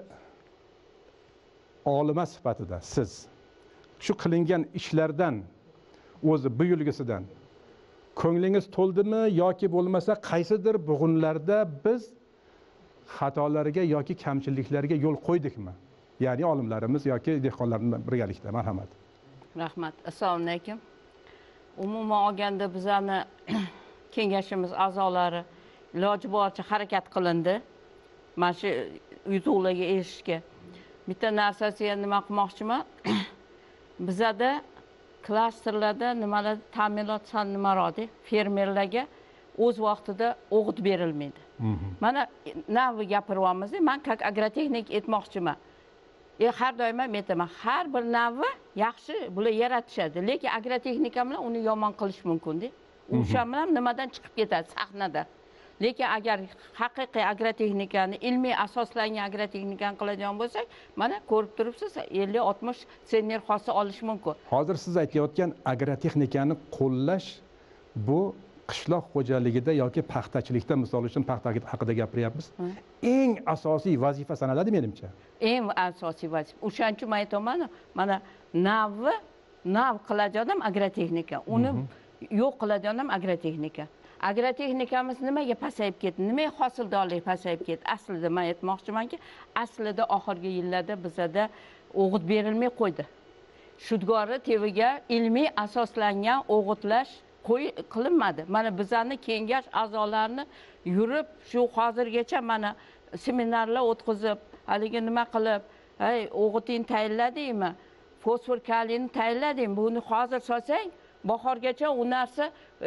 olima sifatida siz shu qilingan ishlardan o'zi bu yilgisidan ko'nglingiz to'ldimi yoki bo'lmasa qaysidir bug'unlarda biz xatolarga yoki kamchiliklarga yo'l qo'ydikmi? Ya'ni olimlarimiz yoki dehqonlar bilan birgalikda. Marhamat. Rahmat. Assalomu alaykum. Umuman olganda bizlarni kengashimiz a'zolari iloji boricha harakat qilindi. Mana shu yutuqlarga erishishga. Bitta narsasiga nima qilmoqchiman? Bizada klasterlarda nimalar ta'minot san nimaroqdi, fermerlarga o'z vaqtida o'g'it berilmaydi. Mana navni gapiryapmiz, men как agrotexnik aytmoqchiman. E har doim men aytaman, har bir navni yaxshi bular yaratishadi, lekin agrotexnika bilan uni yomon qilish mumkin-da. O'sha bilan nimadan chiqib ketadi sahnada. Lekin agar haqiqiy agrotexnikani, ilmiy asoslangan agrotexnikani qiladigan bo'lsak, mana ko'rib turibsiz, ellik oltmish senior hosil olish mumkin. Hozir siz aytayotgan agrotexnikani qo'llash bu qishloq xo'jaligida yoki paxtachilikda, misol uchun paxta haqida gapiryapmiz. Eng asosiy vazifa sanaladi menimcha. Eng asosiy vazifa. O'shaning uchun men aytaman, mana navni nav qiladigan odam agrotexnika, uni yo'q qiladigan ham agrotexnika. Agrotexnikamiz nimaga pasayib ketdi? Nimaga hosildorlik pasayib ketdi? Aslida men aytmoqchimanki, aslida oxirgi yillarda bizada o'g'it berilmay qo'ydi. Shudgori teviga ilmiy asoslangan o'g'itlash qo'y qilinmadi. Mana bizani kengash a'zolarini yurib, shu hozirgacha mana seminarlar o'tkazib, haligi nima qilib, "Hey, o'g'iting tayinladingmi? Fosfor kaliyni tayinladingmi? Buni hozir solsang, bahorgacha u narsa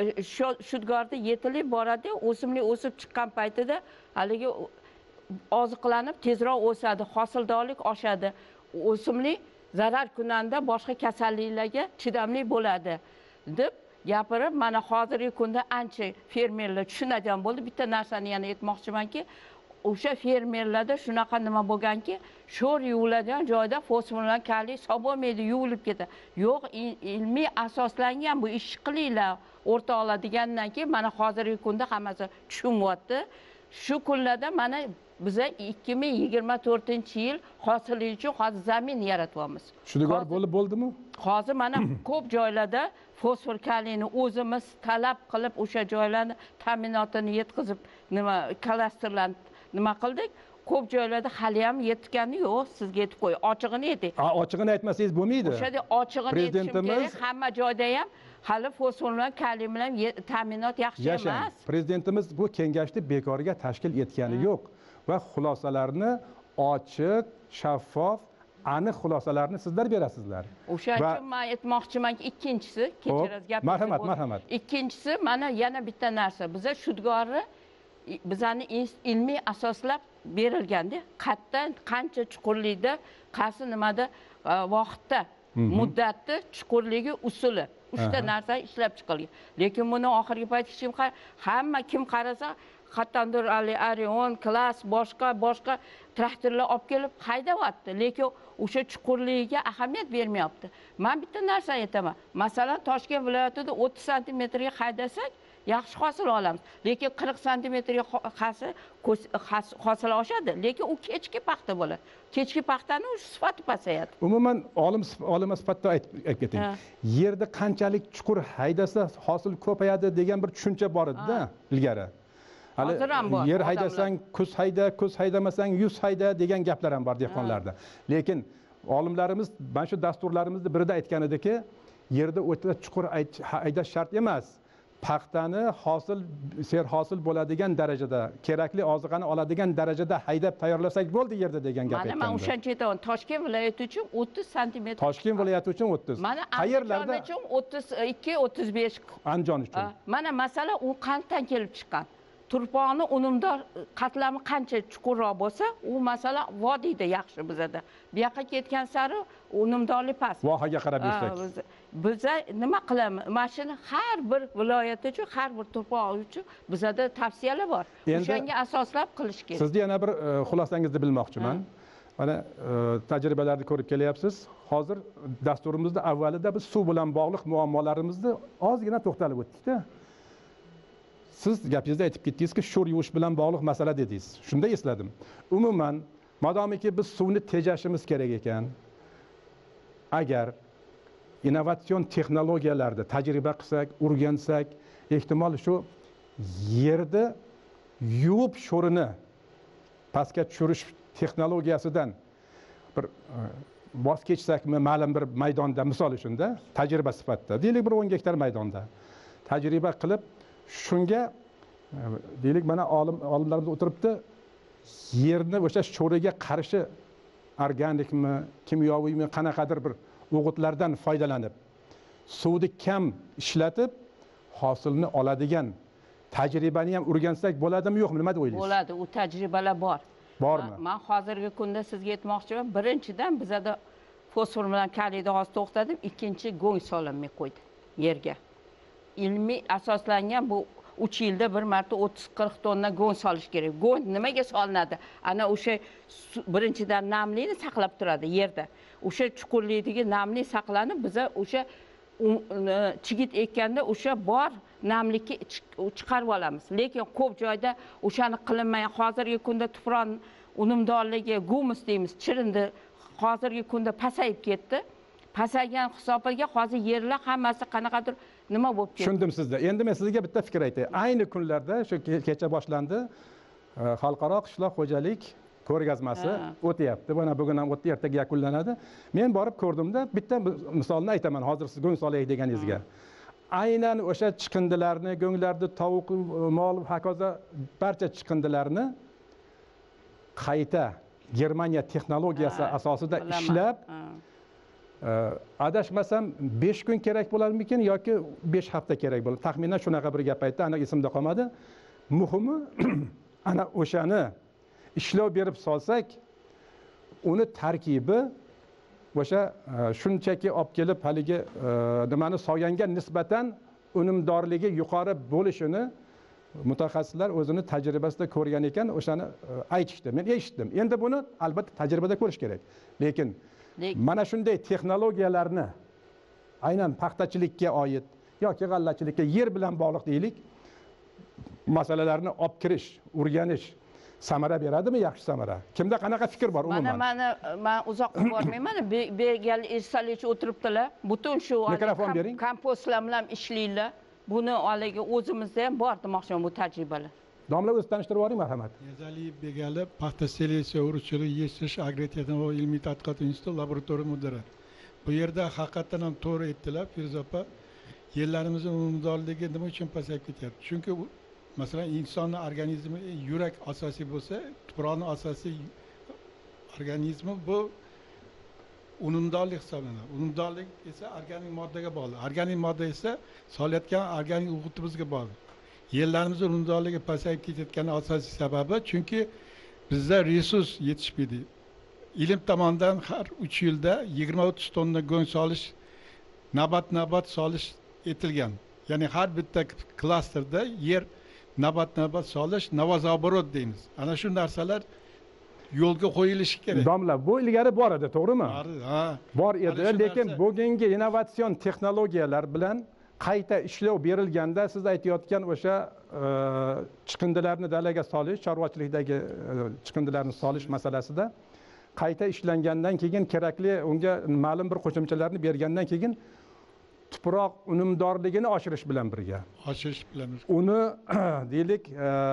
shudgorda yetilib boradi, o'simlik o'sib chiqqan paytida haligi oziqlanib tezroq o'sadi, hosildorlik oshadi. O'simlik zarar kunanda boshqa kasalliklarga chidamli bo'ladi" deb gapirib, mana hozirgi kunda ancha fermerlar tushunadigan bo'ldi. Bitta narsani yana aytmoqchimanki, o'sha fermerlarda shunaqa nima bo'lganki, sho'r yuviladigan joyda fosfor bilan kaliy solib bo'lmaydi, yuvilib ketadi. Yo'q, ilmiy asoslangan bu ish qilinglar, o'rtoqlar degandan keyin mana hozirgi kunda hammasi tushunyapti. Shu kunlarda mana biza ikki ming yigirma to'rtinchi yil hosili uchun hozir zamin yaratyapmiz. Shudgor bo'lib bo'ldimi? Hozir mana ko'p joylarda fosfor kaliyni o'zimiz talab qilib o'sha joylarni ta'minotini yetkazib, nima klasterlarni nima qildik? Ko'p joylarda hali ham yetgani yo'q, sizga aytib qo'y. Ochig'ini ayting. A, ochig'ini aytmasangiz bo'lmaydi. O'shada ochig'ini aytishim kerak. Hamma joyda ham hali fosfor bilan kaliy bilan ta'minot yaxshi emas. Prezidentimiz bu kengashni bekorga tashkil etgani yo'q va xulosalarni ochiq, shaffof, aniq xulosalarni sizlar berasizlar. O'sha uchun men aytmoqchimanki, ikkinchisi, kechirasiz gapingizni. Marhamat, marhamat. Ikkinchisi, mana yana bitta narsa. Biza shudgorni bizani ilmiy asoslab berilganda, qayerdan qancha chuqurlikda, qaysi nimada vaqtda, muddatda chuqurligi usuli uchta narsa ishlab chiqilgan. Lekin buni oxirgi payt hech kim hamma kim qarasa, qattandir Arion, Klass, boshqa boshqa traktorlar olib kelib haydayapti, lekin o'sha chuqurligiga ahamiyat bermayapti. Men bitta narsa aytaman. Masalan, Toshkent viloyatida o'ttiz santimetrga haydasak, yaxshi hosil olamiz. Lekin qirq santimetrga hosil oshadi, lekin u kechki paxta bo'ladi. Kechki paxtani sifati pasayadi. Umuman olim olima sifatida aytib keting. Yerda qanchalik chuqur haydasa hosil ko'payadi degan bir tushuncha bor edi-da ilgari. Hali yer haydasang kuz hayda, kuz haydamasang yuz hayda degan gaplar ham bor dehqonlarda. Lekin olimlarimiz mana shu dasturlarimizda birida aytgan ediki, yerda o'ta chuqur haydash shart emas. Paxtani hosil ser hosil bo'ladigan darajada, kerakli oziqani oladigan darajada haydab tayyorlasak bo'ldi yerda degan gap aytgan. Mana men o'shancha aytaman, Toshkent viloyati uchun o'ttiz santimetr. Toshkent viloyati uchun o'ttiz. Mana qayerlarda uchun o'ttiz ikki o'ttiz besh. Andijon uchun. Mana masala u qandan kelib chiqqan? Turponni unumdor qatlami qancha chuqurroq bo'lsa, u masala vodiyda yaxshi bizada. Bu yoqqa ketgan sari unumdorlik past. Vohaga qarab yursak. Biza nima qilamiz? Mashina har bir viloyat uchun, har bir turpoq uchun bizada tavsiyalar bor. O'shanga asoslab qilish kerak. Sizni yana bir xulosangizni bilmoqchiman. Mana tajribalarni ko'rib kelyapsiz. Hozir dasturimizda avvalida biz suv bilan bog'liq muammolarimizni ozgina to'xtalib o'tdik-da. Siz gapingizda aytib ketdingizki, sho'r yuvish bilan bog'liq masala dedingiz. Shunda esladim. Umuman, madomiki biz suvni tejashimiz kerak ekan, agar innovatsion texnologiyalarda tajriba qilsak, o'rgansak, ehtimol shu yerda yuvib sho'rini pastga tushirish texnologiyasidan bir voz kechsakmi, ma'lum bir maydonda, misol uchun-da, tajriba sifatida, deylik bir o'n gektar maydonda tajriba qilib, shunga deylik mana olim olimlarimiz o'tiribdi, yerni o'sha sho'riga qarshi organikmi, kimyoviymi, qanaqadir bir o'g'itlardan foydalanib, suvni kam ishlatib, hosilni oladigan tajribani ham o'rgansak bo'ladimi, yo'qmi, nima deb o'ylaysiz? Bo'ladi, u tajribalar bor. Bormi? Men hozirgi kunda sizga aytmoqchiman, birinchidan bizada fosfor bilan kaliyni hozir to'xtadim, ikkinchi go'ng solinmay qo'ydi yerga. Ilmiy asoslangan bu uch yilda bir marta o'ttiz qirq tonna go'ng solish kerak. Go'ng nimaga solinadi? Ana o'sha birinchidan namlikni saqlab turadi yerda. O'sha chuqurlikdagi namlik saqlanib, biza o'sha chigit ekkanda o'sha bor namlikni chiqarib olamiz. Lekin ko'p joyda o'shani qilinmagan. Hozirgi kunda tuproq unumdorligi, gumus deymiz, chirindi hozirgi kunda pasayib ketdi. Pasaygan hisobiga hozir yerlar hammasi qanaqadir nima bo'lib ketdi. Tushundim sizni. Endi men sizga bitta fikr aytay. Ayni kunlarda shu kecha boshlandi xalqaro qishloq xo'jalik ko'rgazmasi o'tyapti. Mana bugun ham o'tdi, ertaga yakunlanadi. Men borib ko'rdimda, bitta misolni aytaman hozir siz go'ng solaylik deganingizga. Aynan o'sha chiqindilarni, go'nglarni, tovuq, mol, hokazo barcha chiqindilarni qayta Germaniya texnologiyasi asosida ishlab, adashmasam besh kun kerak bo'larmikin yoki besh hafta kerak bo'ladi. Taxminan shunaqa bir gap aytdi, aniq esimda qolmadi. Muhimi ana o'shani ishlov berib solsak, uni tarkibi o'sha shunchaki olib kelib haligi nimani soyanga nisbatan unumdorligi yuqori bo'lishini mutaxassislar o'zini tajribasida ko'rgan ekan, o'shani aytishdi. Men eshitdim. Endi buni albatta tajribada ko'rish kerak. Lekin mana shunday texnologiyalarni aynan paxtachilikka oid yoki g'allachilikka yer bilan bog'liq deylik masalalarni olib kirish, o'rganish samara beradimi, yaxshi samara? Kimda qanaqa fikr bor umuman? Mana mana men uzoqqa bormayman. Begal Irsalovich o'tiribdilar. Butun shu kompostlar bilan ishlaylar. Buni haligi o'zimizda ham bor demoqchiman bu tajribalar. Domla o'zi tanishtirib yuboring, marhamat. Erzaliy Begali paxta seleksiya urug'chilik yetishtirish agrotexnologiya ilmiy tadqiqot instituti laboratoriya mudiri. Bu yerda haqiqatan ham to'g'ri aytdilar Firuza opa. Yerlarimizning unumdorligi nima uchun pasayib ketyapti? Chunki masalan insonning organizmi yurak asosiy bo'lsa, tuproqning asosiy organizmi bu unumdorlik hisoblanadi. Unumdorlik esa organik moddaga bog'liq. Organik modda esa solayotgan organik o'g'itimizga bog'liq. Yerlarimizning unumdorligi pasayib ketayotgani asosiy sababi chunki bizda resurs yetishmaydi. Ilm tomonidan har uch yilda yigirma o'ttiz tonna go'ng solish, navbat-navbat solish etilgan. Ya'ni har bitta klasterda yer navbat-navbat solish, navozaborot deymiz. Ana shu narsalar yo'lga qo'yilishi kerak. Domla, bu ilgari bor edi, to'g'rimi? Ha. Bor edi, lekin bugungi innovatsion texnologiyalar bilan qayta ishlov berilganda siz aytayotgan o'sha chiqindilarni dalaga solish, chorvachilikdagi chiqindilarni solish masalasida qayta ishlangandan keyin kerakli unga ma'lum bir qo'shimchalarni bergandan keyin tuproq unumdorligini oshirish bilan birga oshirish bilan uni deylik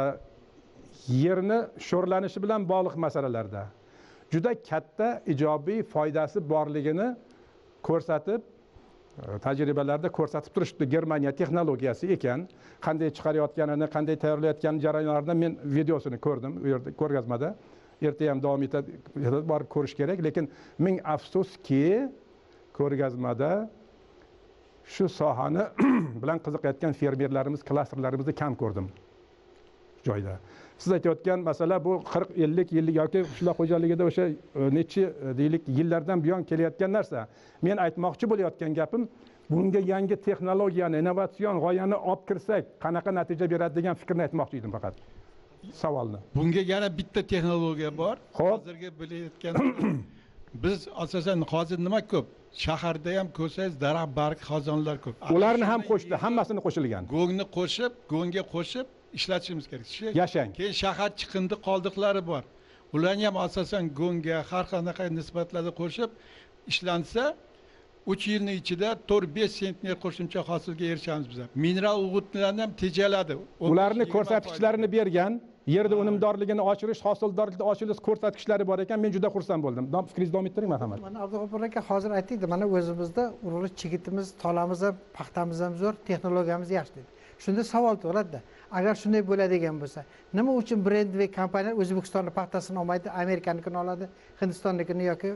yerni sho'rlanishi bilan bog'liq masalalarda juda katta ijobiy foydasi borligini ko'rsatib tajribalarda ko'rsatib turishdi. Germaniya texnologiyasi ekan, qanday chiqarayotganini, qanday tayyorlayotgan jarayonlarni men videosini ko'rdim u yerda ko'rgazmada. Erta ham davom etadi, borib ko'rish kerak, lekin ming afsuski ko'rgazmada shu sohani bilan qiziqayotgan fermerlarimiz, klasterlarimizni kam ko'rdim joyda. Siz aytayotgan masala bu qirq ellik yillik yoki qishloq xo'jaligida o'sha necha deylik yillardan buyon kelayotgan narsa. Men aytmoqchi bo'layotgan gapim, bunga yangi texnologiyani, innovatsion g'oyani olib kirsak, qanaqa natija beradi degan fikrni aytmoqchi edim faqat. Savolni. Bunga yana bitta texnologiya bor. Hozirgi bilayotgan biz asosan hozir nima ko'p? Shaharda ham ko'rsangiz daraxt barg xazonlar ko'p. Ularni ham qo'shdi, hammasini qo'shilgan. Go'ngni qo'shib, go'ngga qo'shib ishlatishimiz kerak. Yashang. Keyin shahar chiqindi qoldiqlari bor. Ularni ham asosan go'ngga har qanday nisbatlarda qo'shib ishlansa, uch yilning ichida to'rt besh sentner qo'shimcha hosilga erishamiz biz. Mineral o'g'itlarni ham tejaladi. Ularni ko'rsatkichlarini bergan, yerda unumdorligini oshirish, hosildorlikni oshirish ko'rsatkichlari bor ekan, men juda xursand bo'ldim. Fikringizni davom ettiring, marhamat. Mana Abdug'ofur aka hozir aytdi, mana o'zimizda urug'lik chigitimiz, tolamiz ham, paxtamiz ham zo'r, texnologiyamiz yaxshi dedi. Shunda savol tug'iladi-da. Agar shunday bo'ladigan bo'lsa, nima uchun brend va kompaniyalar O'zbekistonning paxtasini olmaydi, Amerikanikini oladi, Hindistonnikini yoki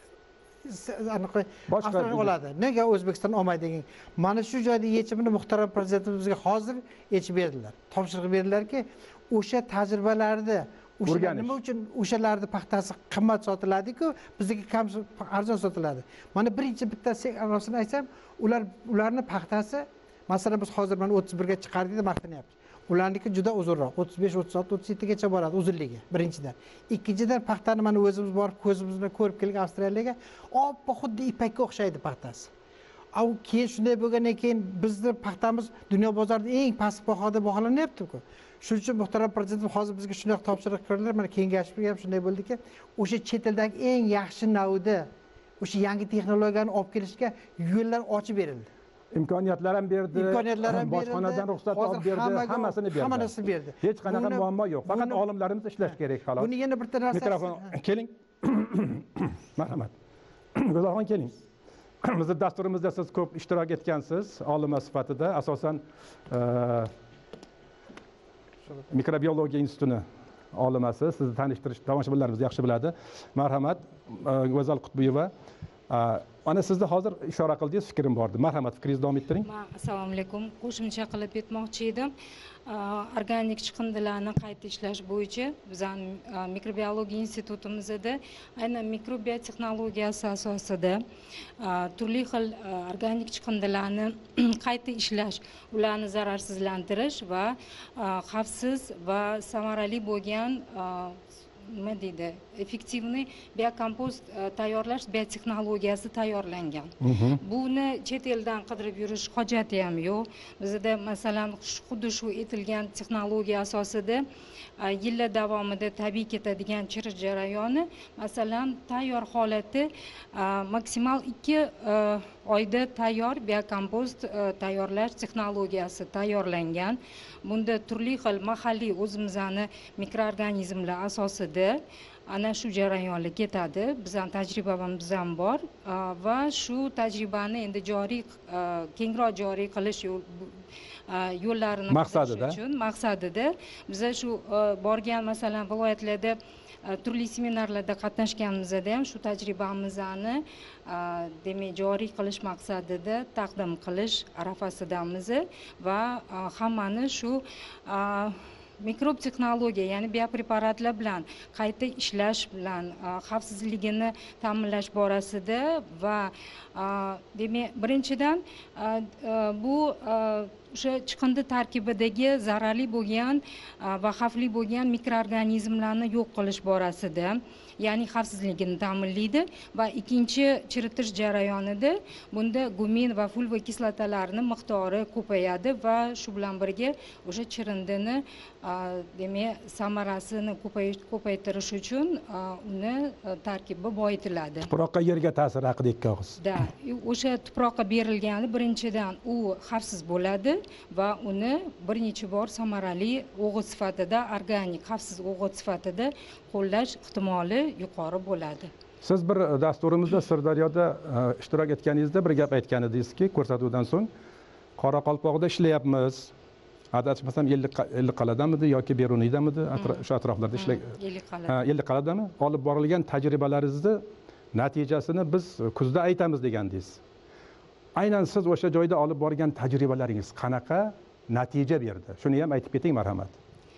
boshqa oladi? Nega O'zbekiston olmaydi degan? Mana shu joyda yechimini muhtaram prezidentimizga hozir yechib berdilar. Topshiriq berdilarki, o'sha tajribalarni o'shalar O'rganish. nima uchun o'shalarni paxtasi qimmat sotiladi-ku, bizniki kam arzon sotiladi. Mana birinchi bitta rostini aytsam, ular ularning paxtasi, masalan biz hozir mana o'ttiz birga chiqardik deb maqtanyapmiz. Ularniki juda uzunroq, o'ttiz besh, o'ttiz olti, o'ttiz yetti gacha boradi uzunligi birinchidan. Ikkinchidan paxtani mana o'zimiz borib ko'zimiz bilan ko'rib kelgan Avstraliyaga, oppoq xuddi ipakka o'xshaydi paxtasi. Au keyin shunday bo'lgandan keyin bizning paxtamiz dunyo bozorida eng past bahoda baholanyapti-ku. Shuning uchun muhtaram prezidentim hozir bizga shunday topshiriq berdilar. Mana kengashib ham shunday bo'ldiki, o'sha chet eldagi eng yaxshi navda, o'sha yangi texnologiyani olib kelishga yo'llar ochib berildi. Imkoniyatlar ham berdi, imkoniyatlar ham berildi, bojxonadan ruxsat olib berdi, hammasini berdi. Hammasini berdi. Hech qanaqa muammo yo'q. Faqat olimlarimiz ishlash kerak xolos. Buni yana bitta narsa. Mikrofon keling. Marhamat. Go'zalxon keling. Bizning dasturimizda siz ko'p ishtirok etgansiz, olima sifatida, asosan mikrobiologiya institutini olimasi. Sizni tanishtirish tomoshabinlarimiz yaxshi biladi. Marhamat, Go'zal Qutbiyeva. Ana sizni hozir ishora qildingiz, fikrim bor edi. Marhamat, fikringizni davom ettiring. Assalomu alaykum. Qo'shimcha qilib aytmoqchi edim. Organik chiqindilarni qayta ishlash bo'yicha bizning mikrobiologiya institutimizda aynan mikrobiya texnologiyasi asosida turli xil organik chiqindilarni qayta ishlash, ularni zararsizlantirish va xavfsiz va samarali bo'lgan nima deydi, effektivniy biokompost tayyorlash biotexnologiyasi tayyorlangan. Buni chet eldan qidirib yurish hojati ham yo'q. Bizda masalan xuddi shu etilgan texnologiya asosida yillar davomida tabiiy ketadigan chirish jarayoni masalan tayyor holati maksimal ikki oyda tayyor biokompost tayyorlash texnologiyasi tayyorlangan. Bunda turli xil mahalliy o'zimizning mikroorganizmlar asosida ana shu jarayonlar ketadi. Bizning tajribamiz ham bor va shu tajribani endi joriy kengroq joriy qilish yo'llarini maqsadida uchun maqsadida biz shu borgan masalan viloyatlarda turli seminarlarda qatnashganimizda ham shu tajribamizni demak joriy qilish maqsadida taqdim qilish arafasidamiz va hammani shu mikrob texnologiya, ya'ni biopreparatlar bilan qayta ishlash bilan xavfsizligini ta'minlash borasida va demak birinchidan bu o'sha chiqindi tarkibidagi zararli bo'lgan va xavfli bo'lgan mikroorganizmlarni yo'q qilish borasida, ya'ni xavfsizligini ta'minlaydi va ikkinchi chiritish jarayonida bunda gumin va fulva kislotalarning miqdori ko'payadi va shu bilan birga o'sha chirindini demak samarasini ko'paytirish uchun uni tarkibi boyitiladi. Tuproqqa, yerga ta'sir haqida ikki og'iz. Da, o'sha tuproqqa berilgani birinchidan u xavfsiz bo'ladi va uni bir necha bor samarali o'g'it sifatida, organik xavfsiz o'g'it sifatida qo'llash ehtimoli yuqori bo'ladi. Siz bir dasturimizda Sirdaryoda ishtirok etganingizda bir gap aytgan edingizki, ko'rsatuvdan so'ng Qoraqalpoqda ishlayapmiz. Adashmasam Ellikqal'adamidi yoki Beruniydamidi, o'sha atroflarda ishlagan. Ellikqal'ada. Ha, Ellikqal'adami? Olib borilgan tajribalaringizni natijasini biz kuzda aytamiz degandingiz. Aynan siz o'sha joyda olib borgan tajribalaringiz qanaqa natija berdi? Shuni ham aytib keting, marhamat.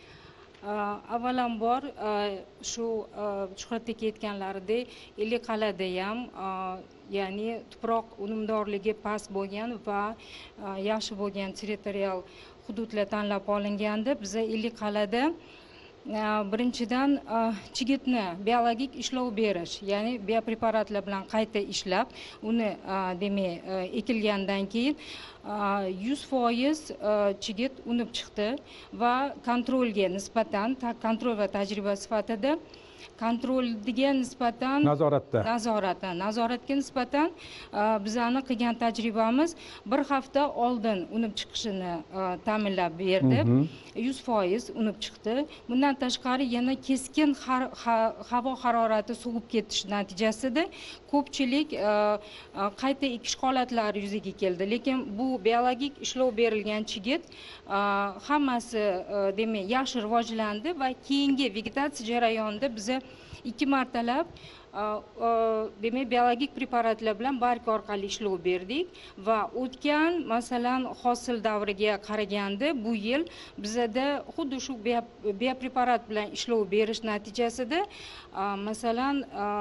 Avvalambor shu Shuhrat aka aytganlaridek Ellikqal'ada ham ya'ni tuproq unumdorligi past bo'lgan va yaxshi bo'lgan territorial hududlar tanlab olinganda biz Ellikqal'ada birinchidan chigitni biologik ishlov berish, ya'ni biopreparatlar bilan qayta ishlab uni demak ekilgandan keyin yuz foiz chigit unib chiqdi va kontrolga nisbatan kontrol va tajriba sifatida kontrolga nisbatan nazoratda nazoratda nazoratga nisbatan bizani qilgan tajribamiz bir hafta oldin unib chiqishini ta'minlab berdi. yuz foiz unib chiqdi. Bundan tashqari yana keskin havo harorati sovib ketish natijasida ko'pchilik qayta ekish holatlari yuzaga keldi. Lekin bu biologik ishlov berilgan chigit hammasi demak yaxshi rivojlandi va keyingi vegetatsiya jarayonida biz ikki martalab demak biologik preparatlar bilan bark orqali ishlov berdik va o'tgan masalan hosil davriga qaraganda bu yil bizada xuddi shu biopreparat bilan ishlov berish natijasida masalan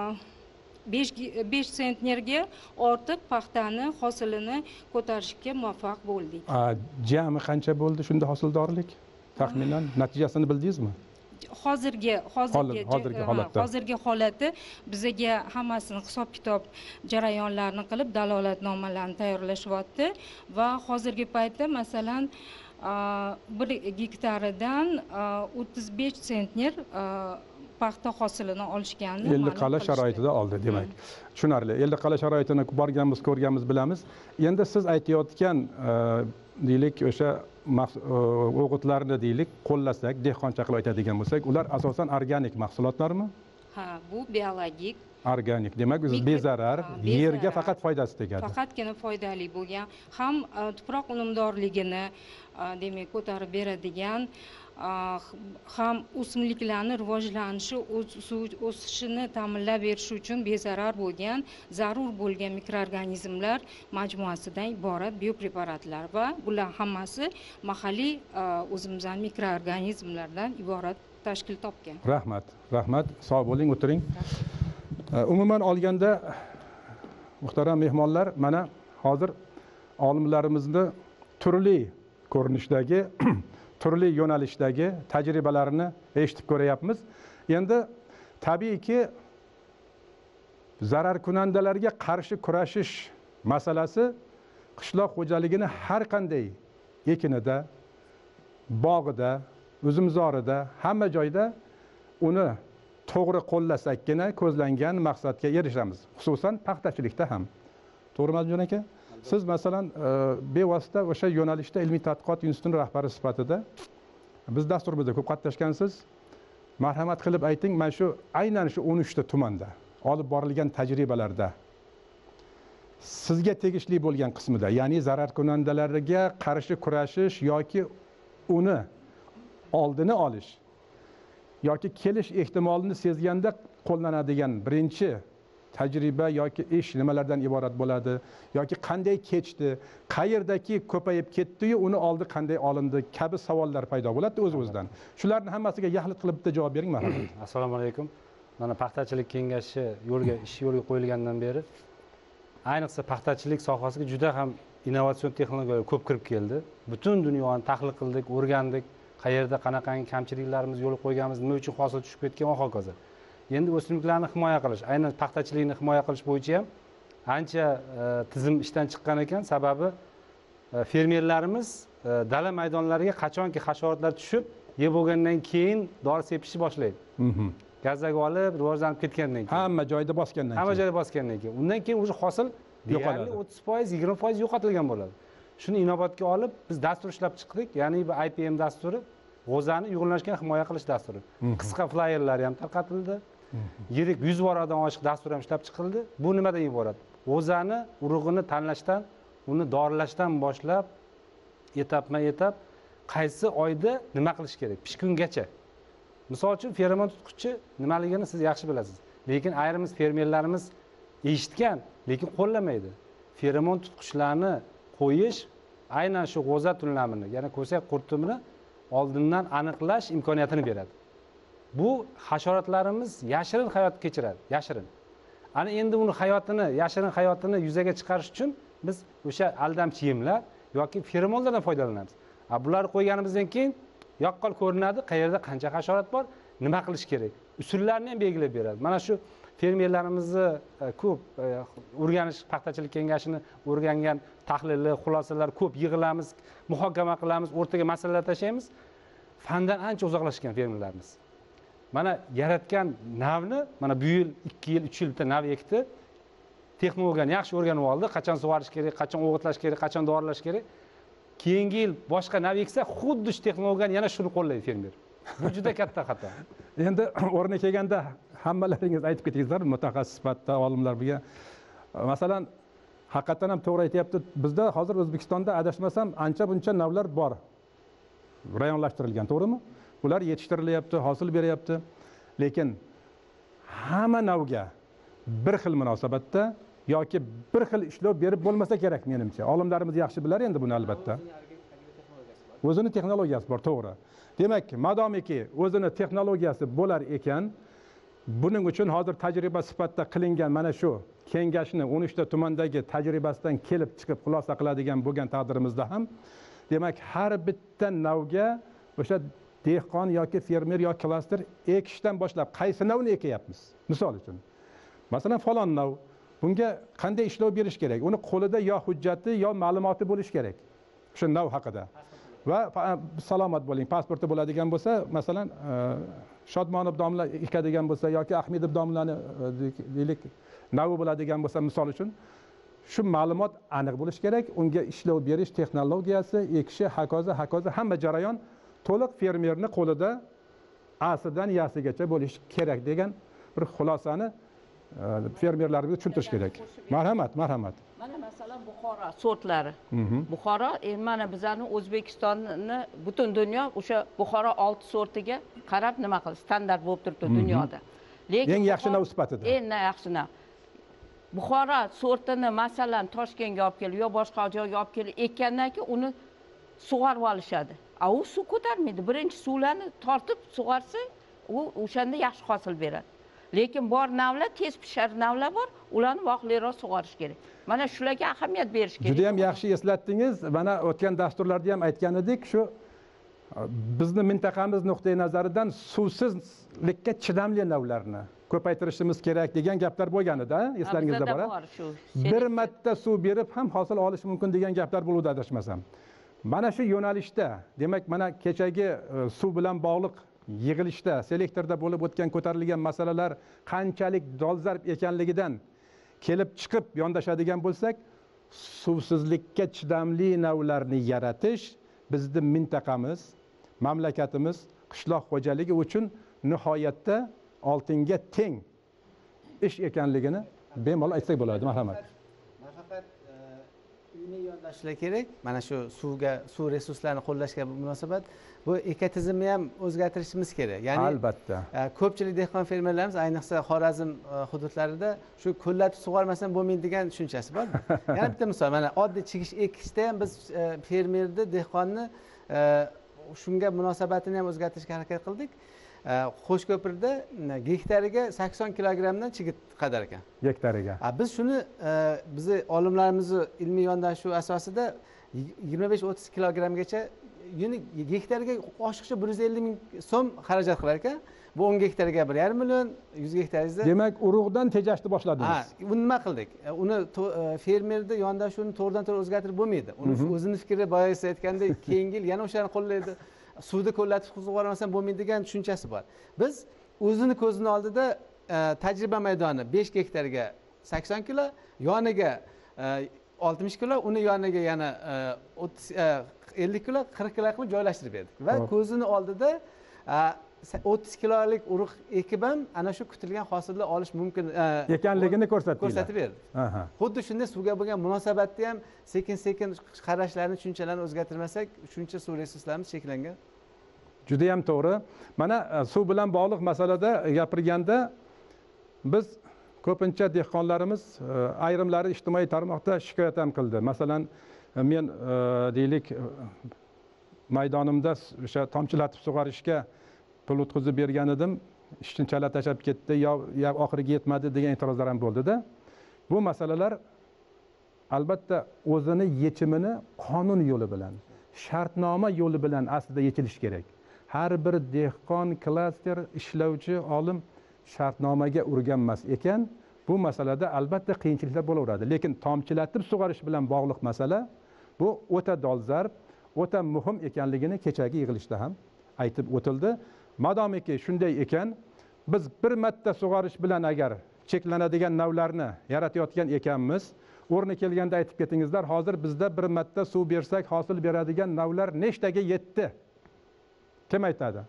besh sentnerga ortiq paxtani hosilini ko'tarishga muvaffaq bo'ldik. Jami qancha bo'ldi shunda hosildorlik? Taxminan natijasini bildingizmi? Hozirgi hozirgi hozirgi holatda hozirgi holati bizaga hammasini hisob kitob jarayonlarini qilib dalolatnomalarni tayyorlashyapti va hozirgi paytda masalan bir gektaridan o'ttiz besh sentner paxta hosilini olishganini Elliqal'a sharoitida oldi demak. Tushunarli. Elliqal'a sharoitini borganmiz, ko'rganmiz, bilamiz. Endi siz aytayotgan deylik o'sha o'g'itlarni deylik qo'llasak, dehqoncha qilib aytadigan bo'lsak, ular asosan organik mahsulotlarmi? Ha, bu biologik. Organik. Demak, o'zi bezarar, yerga faqat foydasi tegadi. Faqatgina foydali bo'lgan, ham tuproq unumdorligini demak ko'tarib beradigan, ham o'simliklarning rivojlanishi, o'sishini ta'minlab berish uchun bezarar bo'lgan, zarur bo'lgan mikroorganizmlar majmuasidan iborat biopreparatlar va bular hammasi mahalliy o'zimizning mikroorganizmlardan iborat tashkil topgan. Rahmat, rahmat. Sog' bo'ling, o'tiring. Umuman olganda muhtaram mehmonlar, mana hozir olimlarimizni turli ko'rinishdagi turli yo'nalishdagi tajribalarini eshitib ko'ryapmiz. Endi tabiiyki zararkunandalarga qarshi kurashish masalasi qishloq xo'jaligini har qanday ekinida, bog'ida, uzumzorida, hamma joyda uni to'g'ri qo'llasakkina ko'zlangan maqsadga erishamiz. Xususan paxtachilikda ham. To'g'rimi Azimjon aka? Siz masalan bevosita o'sha yo'nalishda ilmiy tadqiqot institutining rahbari sifatida biz dasturimizda ko'p qatnashgansiz. Marhamat qilib ayting, mana shu aynan shu o'n uch ta tumanda olib borilgan tajribalarda sizga tegishli bo'lgan qismida, ya'ni zararkunandalarga qarshi kurashish yoki uni oldini olish yoki kelish ehtimolini sezganda qo'llanadigan birinchi tajriba yoki ish nimalardan iborat bo'ladi yoki qanday kechdi, qayerdaki ko'payib ketdi-yu uni oldi qanday olindi kabi savollar paydo bo'ladi o'z-o'zidan. Shularning hammasiga yaxlit qilib bitta javob bering marhamat. Assalomu alaykum. Mana paxtachilik kengashi yo'lga ish yo'lga qo'yilgandan beri ayniqsa paxtachilik sohasiga juda ham innovatsion texnologiyalar ko'p kirib keldi. Butun dunyoni tahlil qildik, o'rgandik, qayerda qanaqangi kamchiliklarimiz yo'l qo'yganmiz, nima uchun hosil tushib ketgan va hokazo. Endi o'simliklarni himoya qilish, aynan paxtachilikni himoya qilish bo'yicha ham ancha tizim ishdan chiqqan ekan. Sababi fermerlarimiz dala maydonlariga qachonki hasharotlar tushib, yeb bo'lgandan keyin dori sepishni boshlaydi. Gazzaga olib, rivojlanib ketgandan keyin. Hamma joyda bosgandan keyin. Hamma joyda bosgandan keyin. Undan keyin o'sha hosil yo'qoladi. o'ttiz foiz, yigirma foiz yo'qotilgan bo'ladi. Shuni inobatga olib, biz dastur ishlab chiqdik. Ya'ni bu I P M dasturi, g'o'zani uyg'unlashgan himoya qilish dasturi. Qisqa flayerlar ham tarqatildi. Yirik yuz barobardan oshiq dastur ham ishlab chiqildi. Bu nimadan iborat? G'o'zani urug'ini tanlashdan, uni dorilashdan boshlab etapma-etap qaysi oyda nima qilish kerak? Pishkungacha. Misol uchun feromon tutqichi nimaligini siz yaxshi bilasiz. Lekin ayrimimiz fermerlarimiz eshitgan, lekin qo'llamaydi. Feromon tutqichlarni qo'yish aynan shu g'o'za tunlamini, ya'ni ko'sak qurtumini oldindan aniqlash imkoniyatini beradi. Bu hasharotlarimiz yashirin hayot kechiradi, yashirin. Ana endi uni hayotini, yashirin hayotini yuzaga chiqarish uchun biz o'sha aldamchi yemlar yoki feromonlardan foydalanamiz. A bularni qo'yganimizdan keyin yaqqol ko'rinadi, qayerda qancha hasharot bor, nima qilish kerak. Usullarni ham belgilab beradi. Mana shu fermerlarimizni ko'p o'rganish, paxtachilik kengashini o'rgangan tahlillar, xulosalar ko'p yig'ilamiz, muhokama qilamiz, o'rtaga masalalar tashlaymiz. Fandan ancha uzoqlashgan fermerlarimiz. Mana yaratgan navni, mana bu yil, ikki yil, uch yil bitta nav ekdi. Texnologiyani yaxshi o'rganib oldi, qachon sug'orish kerak, qachon o'g'itlash kerak, qachon doralash kerak. Keyingi yil boshqa nav eksa, xuddi shu texnologiyani yana shuni qo'llaydi fermer. Bu juda katta xato. Endi o'rni kelganda hammalaringiz aytib ketingizlar, mutaxassis sifatida olimlar birga. Masalan, haqiqatan ham to'g'ri aytayapti. Bizda hozir O'zbekistonda adashmasam ancha buncha navlar bor. Rayonlashtirilgan, to'g'rimi? Ular yetishtirilyapti, hosil beryapti. Lekin hamma navga bir xil munosabatda yoki bir xil ishlov berib bo'lmasa kerak menimcha. Olimlarimiz yaxshi bilar endi buni albatta. O'zini texnologiyasi bor, to'g'ri. Demak, madomiki o'zini texnologiyasi bo'lar ekan, buning uchun hozir tajriba sifatida qilingan mana shu kengashni o'n uch ta tumandagi tajribasidan kelib chiqib xulosa qiladigan bo'lgan taqdirimizda ham, demak, har bitta navga o'sha dehqon yoki fermer yoki klaster ekishdan boshlab qaysi navni ekyapmiz? Misol uchun, masalan, falon nav, bunga qanday ishlov berish kerak? Uni qo'lida yo hujjati yo ma'lumoti bo'lishi kerak o'sha nav haqida. Va salomat bo'ling, pasporti bo'ladigan bo'lsa, masalan, Shodmonov domla ekadigan bo'lsa yoki Ahmedov domlani deylik navi bo'ladigan bo'lsa, misol uchun, shu ma'lumot aniq bo'lishi kerak. Unga ishlov berish texnologiyasi, ekishi, hokazo, hokazo hamma jarayon to'liq fermerni qo'lida A'sidan Ya'sigacha bo'lishi kerak degan bir xulosani fermerlarga tushuntirish kerak. Marhamat, marhamat. Mana masalan Buxoro sortlari. Buxoro, mana bizning O'zbekistonni butun dunyo o'sha Buxoro olti sortiga qarab nima qildi, standart bo'lib turibdi dunyoda. Lekin eng yaxshi nav sifatida. Eng yaxshi nav. Buxoro sortini masalan Toshkentga olib kelib yo boshqa joyga olib kelib ekkandan keyin uni sug'arib olishadi. A u suv ko'tarmaydi. Birinchi suvlarni tortib sug'arsa, u o'shanda yaxshi hosil beradi. Lekin bor navlar, tez pishar navlar bor, ularni vaqtliroq sug'orish kerak. Mana shularga ahamiyat berish kerak. Juda ham yaxshi eslatdingiz. Mana o'tgan dasturlarda ham aytgan edik, shu bizni mintaqamiz nuqtai nazaridan suvsizlikka chidamli navlarni ko'paytirishimiz kerak degan gaplar bo'lganida, eslaringizda bor. Bir marta suv berib ham hosil olish mumkin degan gaplar bo'ldi adashmasam. Mana shu yo'nalishda, demak, mana kechagi suv bilan bog'liq yig'ilishda, selektorda bo'lib o'tgan ko'tarilgan masalalar qanchalik dolzarb ekanligidan kelib chiqib yondashadigan bo'lsak, suvsizlikka chidamli navlarni yaratish bizning mintaqamiz, mamlakatimiz, qishloq xo'jaligi uchun nihoyatda oltinga teng ish ekanligini bemalol aytsak bo'ladi. Marhamat. Nafaqat uyni yondashishlar kerak, mana shu suvga, suv resurslarini qo'llashga munosabat, bu ekotizimni ham o'zgartirishimiz kerak. Ya'ni albatta. Ko'pchilik dehqon fermerlarimiz, ayniqsa Xorazm hududlarida shu ko'llatib sug'ormasdan bo'lmaydi degan tushunchasi bor. Yana bitta misol, mana oddiy chigish ekishda ham biz fermerni, dehqonni shunga munosabatini ham o'zgartirishga harakat qildik. Qo'shko'pirda gektariga sakson kilogrammdan chigit qadar ekan. Gektariga. Biz shuni bizni olimlarimizni ilmiy yondashuv asosida yigirma besh o'ttiz kilogrammgacha, ya'ni gektariga oshiqcha bir yuz ellik ming so'm xarajat qilar ekan. Bu o'n gektariga bir yarim million, yuz gektaringizda. Demak, urug'dan tejashni boshladingiz. Ha, uni nima qildik? Uni fermerni yondashuvini to'g'ridan-to'g'ri o'zgartirib bo'lmaydi. Uni o'zini fikri boya siz aytgandek, keyingi yil yana o'shani qo'llaydi. Suvda ko'llatib sug'ormasdan bo'lmaydi degan tushunchasi bor. Biz o'zini ko'zini oldida tajriba maydoni besh gektarga sakson kilo, yoniga oltmish kilo, uni yoniga yana ellik kilo, qirq kilo qilib joylashtirib berdik. Va ko'zini oldida o'ttiz kilolik urug' ekib ham ana shu kutilgan hosilni olish mumkin ekanligini ko'rsatdik. Ko'rsatib berdik. Xuddi shunday suvga bo'lgan munosabatda ham sekin-sekin qarashlarni, tushunchalarni o'zgartirmasak, shuncha suv resurslarimiz cheklangan. Juda ham to'g'ri. Mana suv bilan bog'liq masalada gapirganda biz ko'pincha dehqonlarimiz ayrimlari ijtimoiy tarmoqda shikoyat ham qildi. Masalan, men deylik maydonimda o'sha tomchilatib sug'orishga pul o'tkazib bergan edim, ishni chala tashlab ketdi, yo oxiriga yetmadi degan e'tirozlar ham bo'ldi-da. Bu masalalar albatta o'zini yechimini qonun yo'li bilan, shartnoma yo'li bilan aslida yechilishi kerak. Har bir dehqon, klaster, ishlovchi, olim shartnomaga o'rganmas ekan, bu masalada albatta qiyinchiliklar bo'laveradi. Lekin tomchilatib sug'orish bilan bog'liq masala bu o'ta dolzarb, o'ta muhim ekanligini kechagi yig'ilishda ham aytib o'tildi. Madomiki shunday ekan, biz bir marta sug'orish bilan agar cheklanadigan navlarni yaratayotgan ekanmiz, o'rni kelganda aytib ketingizlar, hozir bizda bir marta suv bersak hosil beradigan navlar nechtaga yetdi? Kim aytadi?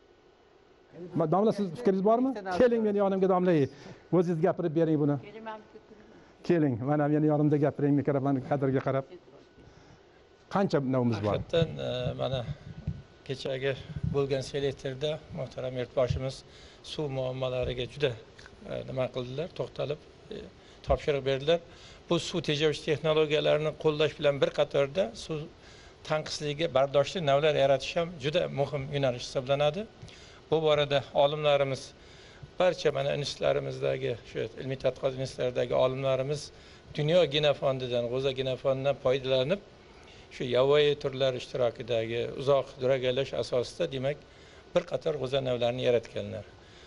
Domla, siz fikringiz bormi? Keling meni yonimga, domla. O'zingiz gapirib bering buni. Keling, mana meni yonimda gapiring, mikrofon kadrga qarab. Qancha navimiz bor? Haqiqatan mana kechagi bo'lgan selektorda muhtaram yurtboshimiz suv muammolariga juda nima qildilar, to'xtalib topshiriq berdilar. Bu suv tejavish texnologiyalarini qo'llash bilan bir qatorda suv tanqisligiga bardoshli navlar yaratish ham juda muhim yo'nalish hisoblanadi. Bu borada olimlarimiz, barcha mana institutlarimizdagi shu ilmiy tadqiqot institutlaridagi olimlarimiz dunyo genofondidan, g'o'za genofondidan foydalanib, shu yovvoyi turlar ishtirokidagi uzoq duragalash asosida demak bir qator g'o'za navlarini yaratganlar.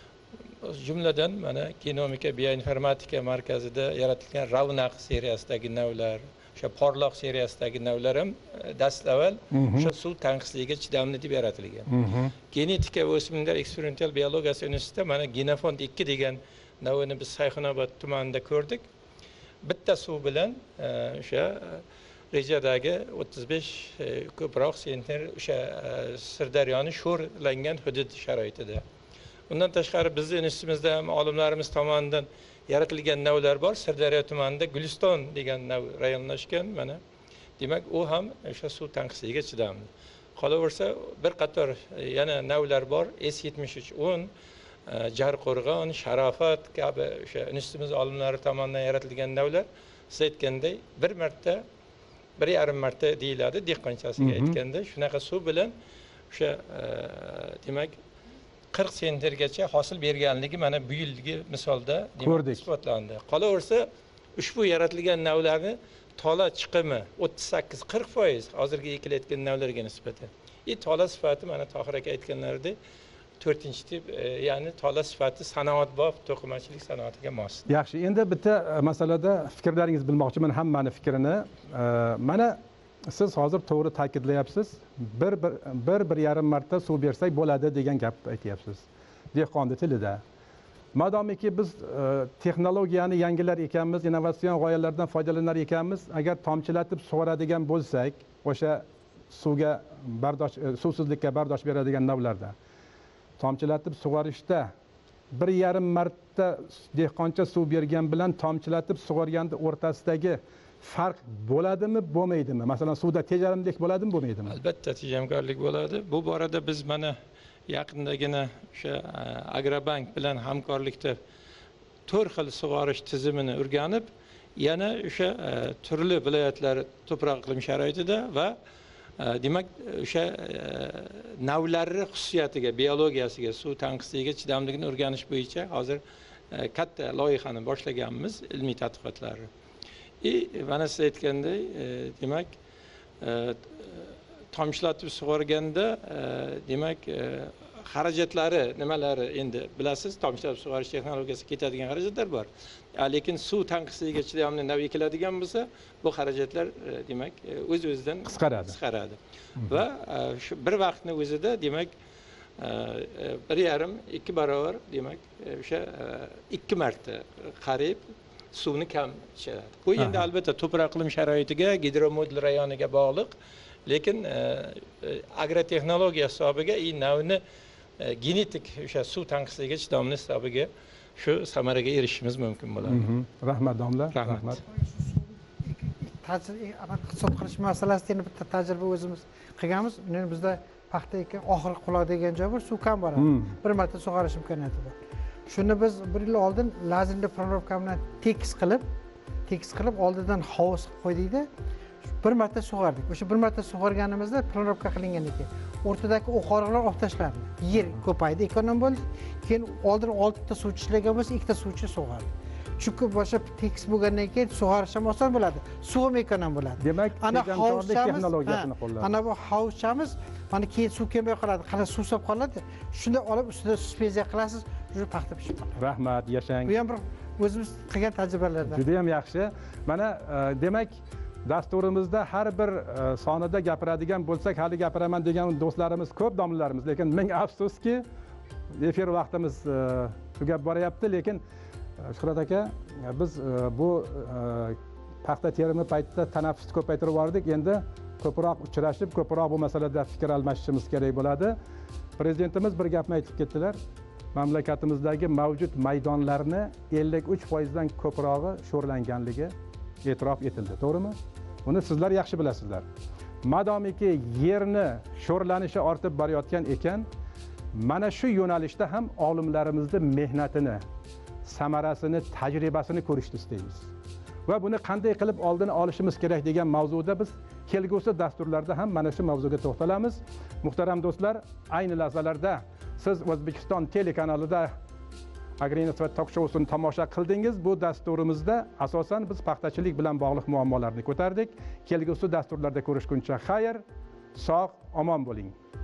Jumladan mana genomika bioinformatika markazida yaratilgan Ravnaq seriyasidagi navlar, o'sha porloq seriyasidagi navlar ham dastavval o'sha suv tanqisligiga chidamli deb yaratilgan. Genetika va o'simliklar eksperimental biologiyasi institutida mana genofond ikki degan navini biz Sayxunobod tumanida ko'rdik. Bitta suv bilan o'sha rejadagi o'ttiz besh ko'proq sentner o'sha Sirdaryoni sho'rlangan hudud sharoitida. Undan tashqari bizning institutimizda ham olimlarimiz tomonidan yaratilgan navlar bor. Sirdaryo tumanida Guliston degan nav rayonlashgan mana. Demak, u ham o'sha suv tanqisligiga chidamli. Qolaversa bir qator yana navlar bor. S yetmish uch o'n, Jarqo'rg'on, Sharofat kabi o'sha institutimiz olimlari tomonidan yaratilgan navlar siz aytganday bir marta, bir yarim marta deyiladi dehqonchasiga aytganda. Shunaqa suv bilan o'sha demak qirq sentrgacha hosil berganligi mana bu yilgi misolda isbotlandi. Qolaversa ushbu yaratilgan navlarni tola chiqimi o'ttiz sakkiz qirq foiz hozirgi ekilayotgan navlarga nisbatan. E tola sifati mana Tohir aka aytganlaridek to'rtinchi tip, ya'ni tola sifati sanoatbop to'qimachilik sanoatiga mos. Yaxshi, endi bitta masalada fikrlaringizni bilmoqchiman, hammani fikrini. Mana siz hozir to'g'ri ta'kidlayapsiz. Bir bir bir bir yarim marta suv bersak bo'ladi degan gap aytyapsiz. Dehqonning tilida. Madomiki biz texnologiyani yangilar ekanmiz, innovatsion g'oyalardan foydalanar ekanmiz, agar tomchilatib sug'oradigan bo'lsak, o'sha suvga bardosh suvsizlikka bardosh beradigan navlarda tomchilatib sug'orishda bir yarim marta dehqoncha suv bergan bilan tomchilatib sug'organda o'rtasidagi farq bo'ladimi, bo'lmaydimi? Masalan, suvda tejamkorlik bo'ladimi, bo'lmaydimi? Albatta tejamkorlik bo'ladi. Bu borada biz mana yaqindagina o'sha Agrobank bilan hamkorlikda to'rt xil sug'orish tizimini o'rganib, yana o'sha turli viloyatlar to'proq iqlim sharoitida va demak o'sha navlari xususiyatiga, biologiyasiga, suv tanqisligiga chidamligini o'rganish bo'yicha hozir katta loyihani boshlaganmiz, ilmiy tadqiqotlarni. E, mana siz aytganday, demak tomchilatib sug'organda demak xarajatlari nimalari endi bilasiz, tomchilatib sug'orish texnologiyasi ketadigan xarajatlar bor. Lekin suv tanqisligiga chidamli nav ekiladigan bo'lsa, bu xarajatlar demak o'z-o'zidan qisqaradi. qisqaradi. Va shu bir vaqtni o'zida demak bir yarim ikki barobar demak o'sha ikki marta qariyb suvni kam ichadi. Bu endi albatta to'proq iqlim sharoitiga, gidromodul rayoniga bog'liq. Lekin agrotexnologiya hisobiga i navni genetik o'sha suv tanqisligiga chidamli hisobiga shu samaraga erishishimiz mumkin bo'ladi. Rahmat domla. Rahmat. Tajriba hisob qilish masalasida endi bitta tajriba o'zimiz qilganmiz. Endi bizda paxta ekan oxirgi quloq degan joy bor, suv kam boradi. Bir marta sug'orish imkoniyati bor. Shuni biz bir yil oldin lazerli proroka bilan tekis qilib, tekis qilib oldidan hovuz qo'ydikda bir marta sug'ordik. O'sha bir marta sug'organimizda proroka qilingan ekan. O'rtadagi o'qoriqlar olib tashlandi. Yer ko'paydi, ekonom bo'ldi. Keyin oldin oltita suvchi ishlagan bo'lsa, ikkita suvchi sug'ordi. Chunki boshqa tekis bo'lgandan keyin sug'orish ham oson bo'ladi. Suv ham ekonom bo'ladi. Demak, tejamkorlik texnologiyasini qo'llanadi. Ana bu hovuzchamiz, mana keyin suv kelmay qoladi, qala suvsab qoladi. Shunda olib ustida suspenziya qilasiz, shu paxta pishib qoladi. Rahmat, yashang. Bu ham bir o'zimiz qilgan tajribalardan. Juda ham yaxshi. Mana demak, dasturimizda har bir sonida gapiradigan bo'lsak, hali gapiraman degan do'stlarimiz ko'p, domlalarimiz, lekin ming afsuski efir vaqtimiz tugab boryapti, lekin Shuhrat aka, biz bu paxta terimi paytida tanaffusni ko'paytirib yubordik. Endi ko'proq uchrashib, ko'proq bu masalada fikr almashishimiz kerak bo'ladi. Prezidentimiz bir gapni aytib ketdilar. Mamlakatimizdagi mavjud maydonlarni ellik uch foiz dan ko'prog'i sho'rlanganligi e'tirof etildi. To'g'rimi? Buni sizlar yaxshi bilasizlar. Madomiki yerni sho'rlanishi ortib borayotgan ekan, mana shu yo'nalishda ham olimlarimizning mehnatini samarasini, tajribasini ko'rishni istaymiz. Va buni qanday qilib oldini olishimiz kerak degan mavzuda biz kelgusi dasturlarda ham mana shu mavzuga to'xtalamiz. Muhtaram do'stlar, ayni lahzalarda siz O'zbekiston telekanalida Agrinetva Talk Show'sini tomosha qildingiz. Bu dasturimizda asosan biz paxtachilik bilan bog'liq muammolarni ko'tardik. Kelgusi dasturlarda ko'rishguncha xayr, sog', omon bo'ling.